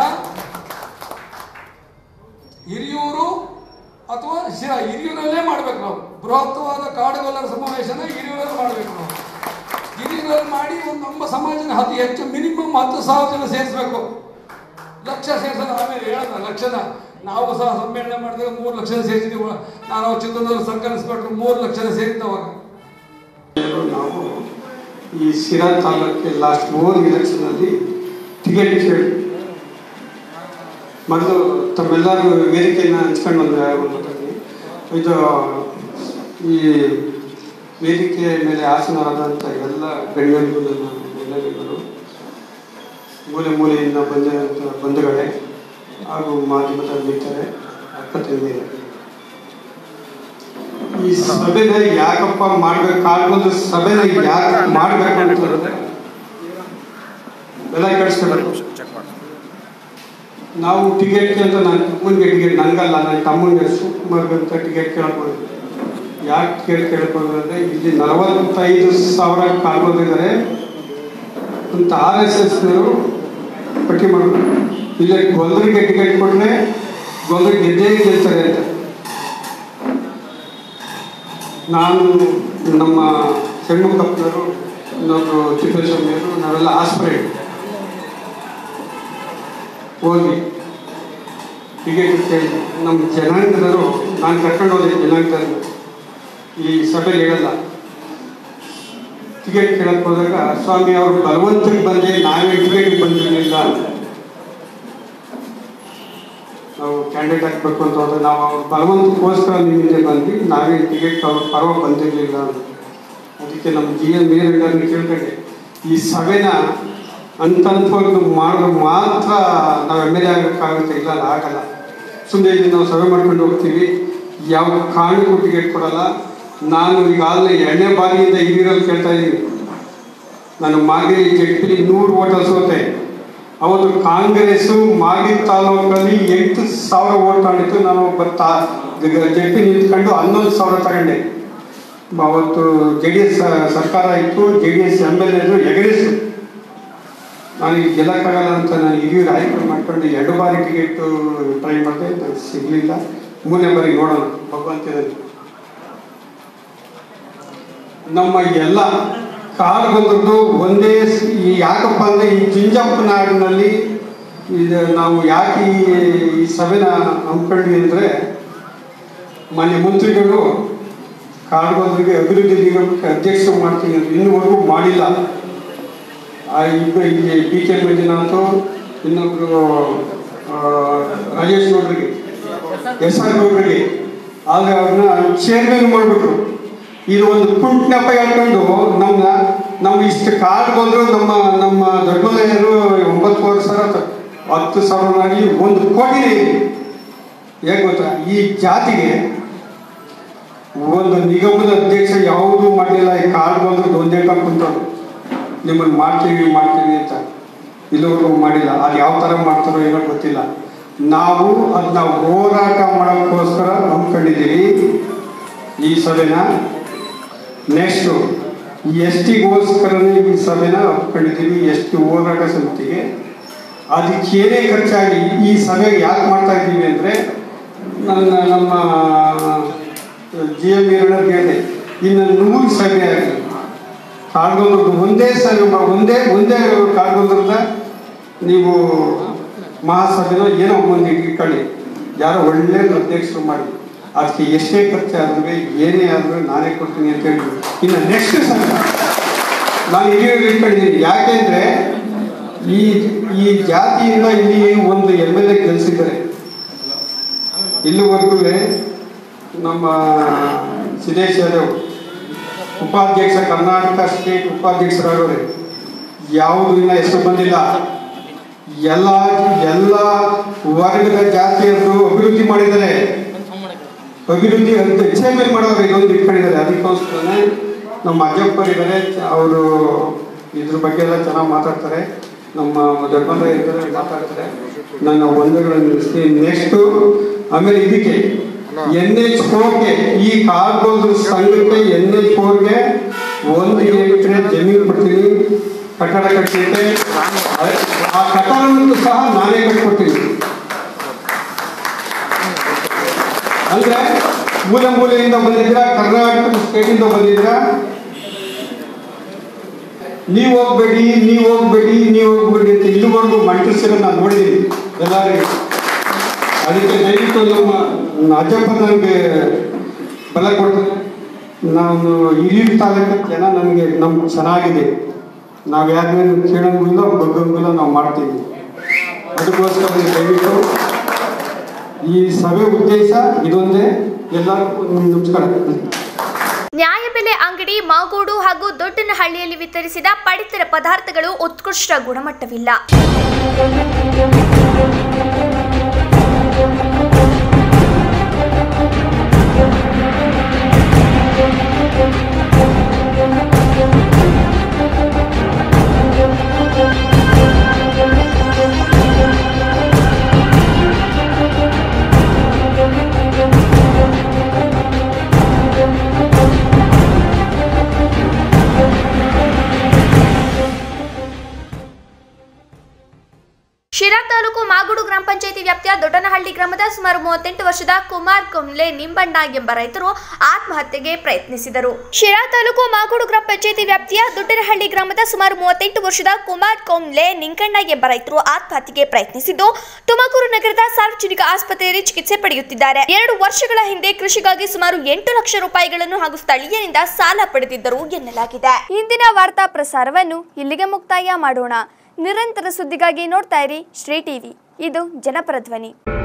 ಹಿರಿಯೂರು ಅಥವಾ ಶಿರಾ, ಹಿರಿಯೂರಲ್ಲೇ ಮಾಡಬೇಕು. ನಾವು ಬೃಹತ್ವಾದ ಕಾಡುಗೊಲ್ಲರ ಸಮಾವೇಶನ ಹಿರಿಯೂರಲ್ಲಿ ಮಾಡಬೇಕು. ನಾವು ಹಿರಿಯೂರಲ್ಲಿ ಮಾಡಿ ಒಂದು ನಮ್ಮ ಸಮಾಜನ ಅತಿ ಹೆಚ್ಚು ಮಿನಿಮಮ್ ಹತ್ತು ಸಾವಿರ ಜನ ಸೇರಿಸ್ಬೇಕು. ಲಕ್ಷ ಸೇರಿಸೋದು ಆಮೇಲೆ ಹೇಳೋಣ ಲಕ್ಷದ. ನಾವು ಸಹ ಸಮ್ಮೇಳನ ಮಾಡಿದಾಗ ಮೂರು ಲಕ್ಷ ಸೇರಿಸಿದ್ದೀವಿ. ನಾನು ಚಿತ್ರದುರ್ಗ ಸರ್ಕಲ್ ಇನ್ಸ್ಪೆಕ್ಟರ್ ಮೂರು ಲಕ್ಷ ಸೇರಿದ್ದವಾಗ. ನಾವು ಈ ಸಿರಾ ತಾಲೂಕಿಗೆ ಲಾಸ್ಟ್ ಮೂರು ಎಲೆಕ್ಷನಲ್ಲಿ ಟಿಕೆಟ್ ಕೇಳಿ ಮೊದಲು ತಮ್ಮೆಲ್ಲರೂ ವೇದಿಕೆಯನ್ನು ಹಂಚ್ಕೊಂಡು ಬಂದರೆ ಇದು ಈ ವೇದಿಕೆಯ ಮೇಲೆ ಆಸನರಾದಂಥ ಎಲ್ಲ ಗಣ್ಯರು, ಎಲ್ಲರಿಗೂ ಮೂಲೆ ಮೂಲೆಯಿಂದ ಬಂದಿರುವಂಥ ಬಂಧುಗಳೇ ಹಾಗೂ ಮಾಧ್ಯಮದ ಮಿತ್ರರೇ, ಅಕ್ಕ ತಂಗಿಯರೇ, ಈ ಸಭೆನ ಯಾಕಪ್ಪ ಮಾಡ್ಬೇಕು, ಕಾಡ್ಬೋದು ಸಭೆನ ಯಾಕೆ ಮಾಡ್ಬೇಕು ಅಂತಂದ್ರೆ ಎಲ್ಲ ಕಳಿಸ್ಕೊಳ್ಬೇಕು. ನಾವು ಟಿಕೆಟ್ ಅಂತ ನನ್ನ ತಮ್ಮನಿಗೆ ಟಿಕೆಟ್ ನನಗಲ್ಲ, ನನ್ನ ತಮ್ಮನಿಗೆ ಸುಮಾರು ಅಂತ ಟಿಕೆಟ್ ಕೇಳ್ಕೊಂಡು ಯಾಕೆ ಕೇಳಿ ಕೇಳ್ಕೊಂಡ್ರೆ ಇಲ್ಲಿ ನಲವತ್ತೈದು ಸಾವಿರ ಕಾಡ್ಬೋದಿದ್ದಾರೆ ಅಂತ ಆರ್ ಎಸ್ ಎಸ್ನವರು ಪಟ್ಟಿ ಮಾಡಬೇಕು. ಇಲ್ಲ ಗೊಲ್ಲರಿಗೆ ಟಿಕೆಟ್ ಕೊಟ್ಟರೆ ಗೊಲ್ಲರಿಗೆ ಗೆದ್ದೇ ಗೆಲ್ತಾರೆ ಅಂತ. ನಾನು ನಮ್ಮ ಷಣ್ಮುಖಪ್ಪನವರು, ಇನ್ನೊಬ್ಬರು ತಿಪ್ಪೇಸ್ವಾಮಿಯವರು, ನಾವೆಲ್ಲ ಆಸ್ಪರೇಟ್ ಹೋಗಿ ಟಿಕೆಟ್ ಕೇಳಿ ನಮ್ಮ ಜನಾಂಗದವರು, ನಾನು ಕರ್ಕೊಂಡು ಹೋದೆ ಜನಾಂಗದವರು, ಈ ಸಭೆಗೆ ಹೇಳಲ್ಲ, ಟಿಕೆಟ್ ಕೇಳಕ್ಕೆ ಹೋದಾಗ ಸ್ವಾಮಿ ಅವರು ಬಲವಂತಕ್ಕೆ ಬಂದೆ, ನಾವೇ ಟಿಕೆಟ್ ಬಂದಿರಲಿಲ್ಲ, ನಾವು ಕ್ಯಾಂಡಿಡೇಟ್ ಹಾಕ್ಬೇಕು ಅಂತ ಹೋದ್ರೆ ನಾವು ಅವ್ರ ಬಲವಂತಕ್ಕೋಸ್ಕರ ನಿಮ್ಮಿಂದ ಬಂದ್ವಿ, ನಾವೇ ಟಿಕೆಟ್ ಅವ್ರ ಪರ್ವ ಬಂದಿರಲಿಲ್ಲ. ಅದಕ್ಕೆ ನಮ್ಮ ಜಿ ಎನ್ ವೀರಣ್ಣರನ್ನ ಕೇಳ್ಕೊಂಡೆ, ಈ ಸಭೆನ ಅಂತಂದ್ಕೊಂಡು ಮಾಡಿದ್ರೆ ಮಾತ್ರ ನಾವು ಎಮ್ ಎಲ್ ಎ ಆಗೋಕ್ಕಾಗುತ್ತೆ, ಇಲ್ಲ ಆಗಲ್ಲ. ಸುಮ್ಮನೆ ಇಲ್ಲಿ ನಾವು ಸಭೆ ಮಾಡ್ಕೊಂಡು ಹೋಗ್ತೀವಿ, ಯಾವ ಕಾರಣಕ್ಕೂ ಟಿಕೆಟ್ ಕೊಡಲ್ಲ. ನಾನು ಈಗಾಗಲೇ ಎರಡನೇ ಬಾರಿಯಿಂದ ಹಿರಿಯರಲ್ಲಿ ಕೇಳ್ತಾ ಇದ್ದೀನಿ. ನಾನು ಮಾಗಡಿ ಜಡ್ಪಿಲಿ ನೂರು ಓಟ್ ಸೋತೆ. ಅವತ್ತು ಕಾಂಗ್ರೆಸ್ಸು ಮಾಗಡಿ ತಾಲೂಕಲ್ಲಿ ಎಂಟು ಸಾವಿರ ಓಟ್ ತಗೊಂಡಿತ್ತು. ನಾನು ಒಬ್ಬ ತಾ ಜಡ್ಪಿ ನಿಂತ್ಕೊಂಡು ಹನ್ನೊಂದು ಸಾವಿರ ತಗೊಂಡೆ. ಅವತ್ತು ಜೆ ಡಿ ಎಸ್ ಸರ್ಕಾರ ಇತ್ತು, J D S M L ಎದು ಎಗರಿಸು. ನನಗೆ ಗೆಲ್ಲಕ್ಕಾಗಲ್ಲ ಅಂತ ನಾನು ಹಿರಿಯೂರು ಆಯ್ಕೆ ಮಾಡ್ಕೊಂಡು ಎರಡು ಬಾರಿ ಟಿಕೆಟು ಟ್ರೈ ಮಾಡಿದೆ, ನನಗೆ ಸಿಗಲಿಲ್ಲ. ಮೂರನೇ ಬಾರಿ ನೋಡೋಣ ಭಗವಂತನಲ್ಲಿ. ನಮ್ಮ ಎಲ್ಲ ಕಾಡುಗೊಂಡ್ರದ್ದು ಒಂದೇ ಈ ಯಾಕಪ್ಪ ಅಂದರೆ ಈ ಜಿಂಜಪ್ಪ ನಾಡಿನಲ್ಲಿ ಇದು ನಾವು ಯಾಕೆ ಈ ಸಭೆನ ಹಮ್ಮಿಕೊಂಡ್ವಿ ಅಂದರೆ, ಮಾನ್ಯ ಮಂತ್ರಿಗಳು ಕಾಡುಗೊಂಡ್ರಿಗೆ ಅಭಿವೃದ್ಧಿ ನಿಗಮಕ್ಕೆ ಅಧ್ಯಕ್ಷ ಮಾಡ್ತೀನಿ ಅಂತ ಇನ್ನೂವರೆಗೂ ಮಾಡಿಲ್ಲ. ಆ ಇಬ್ಬರು ಇಲ್ಲಿ ಬಿ ಕೆ ಮಂಜುನಾಥ್, ಇನ್ನೊಬ್ಬರು ರಾಜೇಶ್ ಗೌಡ್ರಿಗೆ, ಎಸ್ ಆರ್ ಗೌಡ್ರಿಗೆ, ಆದರೆ ಅವ್ರನ್ನ ಚೇರ್ಮನ್ ಮಾಡಿಬಿಟ್ರು. ಇದು ಒಂದು ಪುಂಟ್ ನೆಪ ಹೇಳ್ಕೊಂಡು ನಮ್ಮ ನಮ್ಮ ಇಷ್ಟು ಕಾರ್ಡ್ ಬಂದರು. ನಮ್ಮ ನಮ್ಮ ದೊಡ್ಡಮನೆಯರು ಒಂಬತ್ತುವರೆ ಸಾವಿರ ಹತ್ತು ಸಾವಿರ ಮಾಡಿ ಒಂದು ಕೋಟಿನೇ ಇದೆ. ಹೇಗೆ ಗೊತ್ತಾ, ಈ ಜಾತಿಗೆ ಒಂದು ನಿಗಮದ ಅಧ್ಯಕ್ಷ ಯಾವುದೂ ಮಾಡಲಿಲ್ಲ. ಈ ಕಾರ್ಡ್ ಬಂದ್ರು ಒಂದೇ ಟೈಮ್ ಕುಂತವ್ರು, ನಿಮ್ಮನ್ನು ಮಾಡ್ತೀವಿ ಮಾಡ್ತೀವಿ ಅಂತ ಇಲ್ಲಿವರೆಗೂ ಮಾಡಿಲ್ಲ. ಅದು ಯಾವ ಥರ ಮಾಡ್ತಾರೋ ಏನೋ ಗೊತ್ತಿಲ್ಲ. ನಾವು ಅದನ್ನ ಹೋರಾಟ ಮಾಡೋಕ್ಕೋಸ್ಕರ ಹಮ್ಮಿಕೊಂಡಿದ್ದೀವಿ ಈ ಸಭೆನ. ನೆಕ್ಸ್ಟು ಎಸ್ ಟಿಗೋಸ್ಕರನೇ ಈ ಸಭೆನ ಹಮ್ಮಿಕೊಂಡಿದ್ದೀವಿ, ಎಸ್ ಟಿ ಹೋರಾಟ ಸಮಿತಿಗೆ. ಅದಕ್ಕೇನೇ ಖರ್ಚಾಗಿ ಈ ಸಭೆಗೆ ಯಾಕೆ ಮಾಡ್ತಾ ಇದ್ದೀವಿ ಅಂದರೆ, ನನ್ನ ನಮ್ಮ ಜಿ ಎಂ ವೀರಣ್ಣ ಹೇಳಿದೆ, ಇನ್ನು ನೂರು ಸಭೆ ಆಗಲಿ ಕಾಡ್ಗೊಂಡ್ರದ್ದು ಒಂದೇ ಸಭೆ ಒಂದೇ ಒಂದೇ ಕಾಡ್ಗೊಂಡ್ರದ ನೀವು ಮಹಾಸಭೆನ ಏನೋ ಒಂದು ಇಟ್ಕೊಳ್ಳಿ, ಯಾರೋ ಒಳ್ಳೆ ಅಧ್ಯಕ್ಷರು ಮಾಡಿ, ಅದಕ್ಕೆ ಎಷ್ಟೇ ಖರ್ಚಾದ್ರೆ ಏನೇ ಆದರೂ ನಾನೇ ಕೊಡ್ತೀನಿ ಅಂತ ಹೇಳಿ. ಇನ್ನು ನೆಕ್ಸ್ಟ್ ಸಭೆ ನಾನು ಹಿರಿಯೂರು ಇಟ್ಕೊಂಡಿದ್ದೀನಿ. ಯಾಕೆಂದರೆ ಈ ಈ ಜಾತಿಯಿಂದ ಇಲ್ಲಿ ಒಂದು ಎಮ್ ಎಲ್ ಎ ಗೆಲ್ಲಿಸಿದ್ದಾರೆ. ಇಲ್ಲಿವರೆಗೂ ನಮ್ಮ ಸಿದ್ದೇಶ್ ಯಾದವ್ ಉಪಾಧ್ಯಕ್ಷ, ಕರ್ನಾಟಕ ಸ್ಟೇಟ್ ಉಪಾಧ್ಯಕ್ಷರಾಗವ್ರೆ. ಯಾವುದು ಇನ್ನ ಹೆಸರು ಬಂದಿಲ್ಲ. ಎಲ್ಲ ಎಲ್ಲ ವರ್ಗದ ಜಾತಿಯವರು ಅಭಿವೃದ್ಧಿ ಮಾಡಿದ್ದಾರೆ. ಅಭಿವೃದ್ಧಿ ಅಚೀವ್ಮೆಂಟ್ ಮಾಡೋರು ಇದೊಂದು ಇಟ್ಕೊಂಡಿದ್ದಾರೆ. ಅದಕ್ಕೋಸ್ಕರನೇ ನಮ್ಮ ಅಜ್ಜಪ್ಪರಿದ್ದಾರೆ, ಅವರು ಇದ್ರ ಬಗ್ಗೆ ಎಲ್ಲ ಚೆನ್ನಾಗಿ ಮಾತಾಡ್ತಾರೆ. ನಮ್ಮ ದೊಡ್ಡಮಲ್ಲ ಇದ್ದಾರೆ, ಮಾತಾಡ್ತಾರೆ. ನನ್ನ ಒಂದುಗಳನ್ನು ನಿಲ್ಲಿಸ್ತೀನಿ. ನೆಕ್ಸ್ಟು ಆಮೇಲೆ ಇದಕ್ಕೆ ಎನ್ ಎಚ್ ಫೋರ್ಗೆ, ಈ ಕಾರ್ಗೋಲ್ದ್ರ ಸಂಘಕ್ಕೆ ಎನ್ ಎಚ್ ಫೋರ್ಗೆ ಒಂದು ಎಕರೆ ಜಮೀನು ಕೊಡ್ತೀನಿ, ಕಟ್ಟಡ ಕಟ್ಟಿದ್ದೆ. ಆ ಕಟ್ಟಡವನ್ನು ಸಹ ನಾನೇ ಕಟ್ಕೊಡ್ತೀನಿ. ಅಂದ್ರೆ ಮೂಲೆ ಮೂಲೆಯಿಂದ ಬಂದಿದ್ರ, ಕರ್ನಾಟಕ ಸ್ಟೇಟಿಂದ ಬಂದಿದ್ರ, ನೀವು ಹೋಗ್ಬೇಡಿ ನೀವು ಹೋಗ್ಬೇಡಿ ನೀವು ಹೋಗ್ಬೇಡಿ ಅಂತ ಇಲ್ಲಿವರೆಗೂ ಮಂಡಿಸಿರೋ ನಾನು ನೋಡಿದ್ದೀನಿ ಎಲ್ಲರಿಗೂ. ಅದಕ್ಕೆ ದಯವಿಟ್ಟು ನಮ್ಮ ಅಜ್ಜಪ್ಪ ನನಗೆ ಬಲ ಕೊಡ್ತಾರೆ. ನಾನು ಹಿರಿಯೂರು ತಾಲೂಕಿನ ಜನ ನಮಗೆ ನಮ್ಗೆ ಚೆನ್ನಾಗಿದೆ. ನಾವು ಯಾರಿಗೂ ಕೇಳಂಗಿಲ್ಲ, ಬಗ್ಗಂಗಿಲ್ಲ, ನಾವು ಮಾಡ್ತೀವಿ. ಅದಕ್ಕೋಸ್ಕರ ದಯವಿಟ್ಟು ಈ ಸಭೆ ಉದ್ದೇಶ ಇದೊಂದೇ. ಎಲ್ಲರಿಗೂ ನಮಸ್ಕಾರ. ನ್ಯಾಯಬೆಲೆ ಅಂಗಡಿ ಮಾಗೋಡು ಹಾಗೂ ದೊಡ್ಡನಹಳ್ಳಿಯಲ್ಲಿ ವಿತರಿಸಿದ ಪಡಿತರ ಪದಾರ್ಥಗಳು ಉತ್ಕೃಷ್ಟ ಗುಣಮಟ್ಟವಿಲ್ಲ. ಶಿರಾ ತಾಲೂಕು ಮಾಗೋಡು ಗ್ರಾಮ ಪಂಚಾಯಿತಿ ವ್ಯಾಪ್ತಿಯ ದೊಡ್ಡನಹಳ್ಳಿ ಗ್ರಾಮದ ಸುಮಾರು ಮೂವತ್ತೆಂಟು ವರ್ಷದ ಕುಮಾರ್ ಕೊಂಬ್ಲೆ ನಿಂಬಣ್ಣ ಎಂಬ ರೈತರು ಆತ್ಮಹತ್ಯೆಗೆ ಪ್ರಯತ್ನಿಸಿದರು. ಶಿರಾ ತಾಲೂಕು ಮಾಗೋಡು ಗ್ರಾಮ ಪಂಚಾಯಿತಿ ವ್ಯಾಪ್ತಿಯ ದೊಡ್ಡನಹಳ್ಳಿ ಗ್ರಾಮದ ಸುಮಾರು ಮೂವತ್ತೆಂಟು ವರ್ಷದ ಕುಮಾರ್ ಕೊಂಬ್ಲೆ ನಿಂಕಣ್ಣ ಎಂಬ ರೈತರು ಆತ್ಮಹತ್ಯೆಗೆ ಪ್ರಯತ್ನಿಸಿದ್ದು ತುಮಕೂರು ನಗರದ ಸಾರ್ವಜನಿಕ ಆಸ್ಪತ್ರೆಯಲ್ಲಿ ಚಿಕಿತ್ಸೆ ಪಡೆಯುತ್ತಿದ್ದಾರೆ. ಎರಡು ವರ್ಷಗಳ ಹಿಂದೆ ಕೃಷಿಗಾಗಿ ಸುಮಾರು ಎಂಟು ಲಕ್ಷ ರೂಪಾಯಿಗಳನ್ನು ಹಾಗೂ ಸ್ಥಳೀಯರಿಂದ ಸಾಲ ಪಡೆದಿದ್ದರು ಎನ್ನಲಾಗಿದೆ. ಇಂದಿನ ವಾರ್ತಾ ಪ್ರಸಾರವನ್ನು ಇಲ್ಲಿಗೆ ಮುಕ್ತಾಯ ಮಾಡೋಣ. ನಿರಂತರ ಸುದ್ದಿಗಾಗಿ ನೋಡ್ತಾ ಇರಿ ಶ್ರೀ ಟಿವಿ. ಇದು ಜನಪರ ಧ್ವನಿ.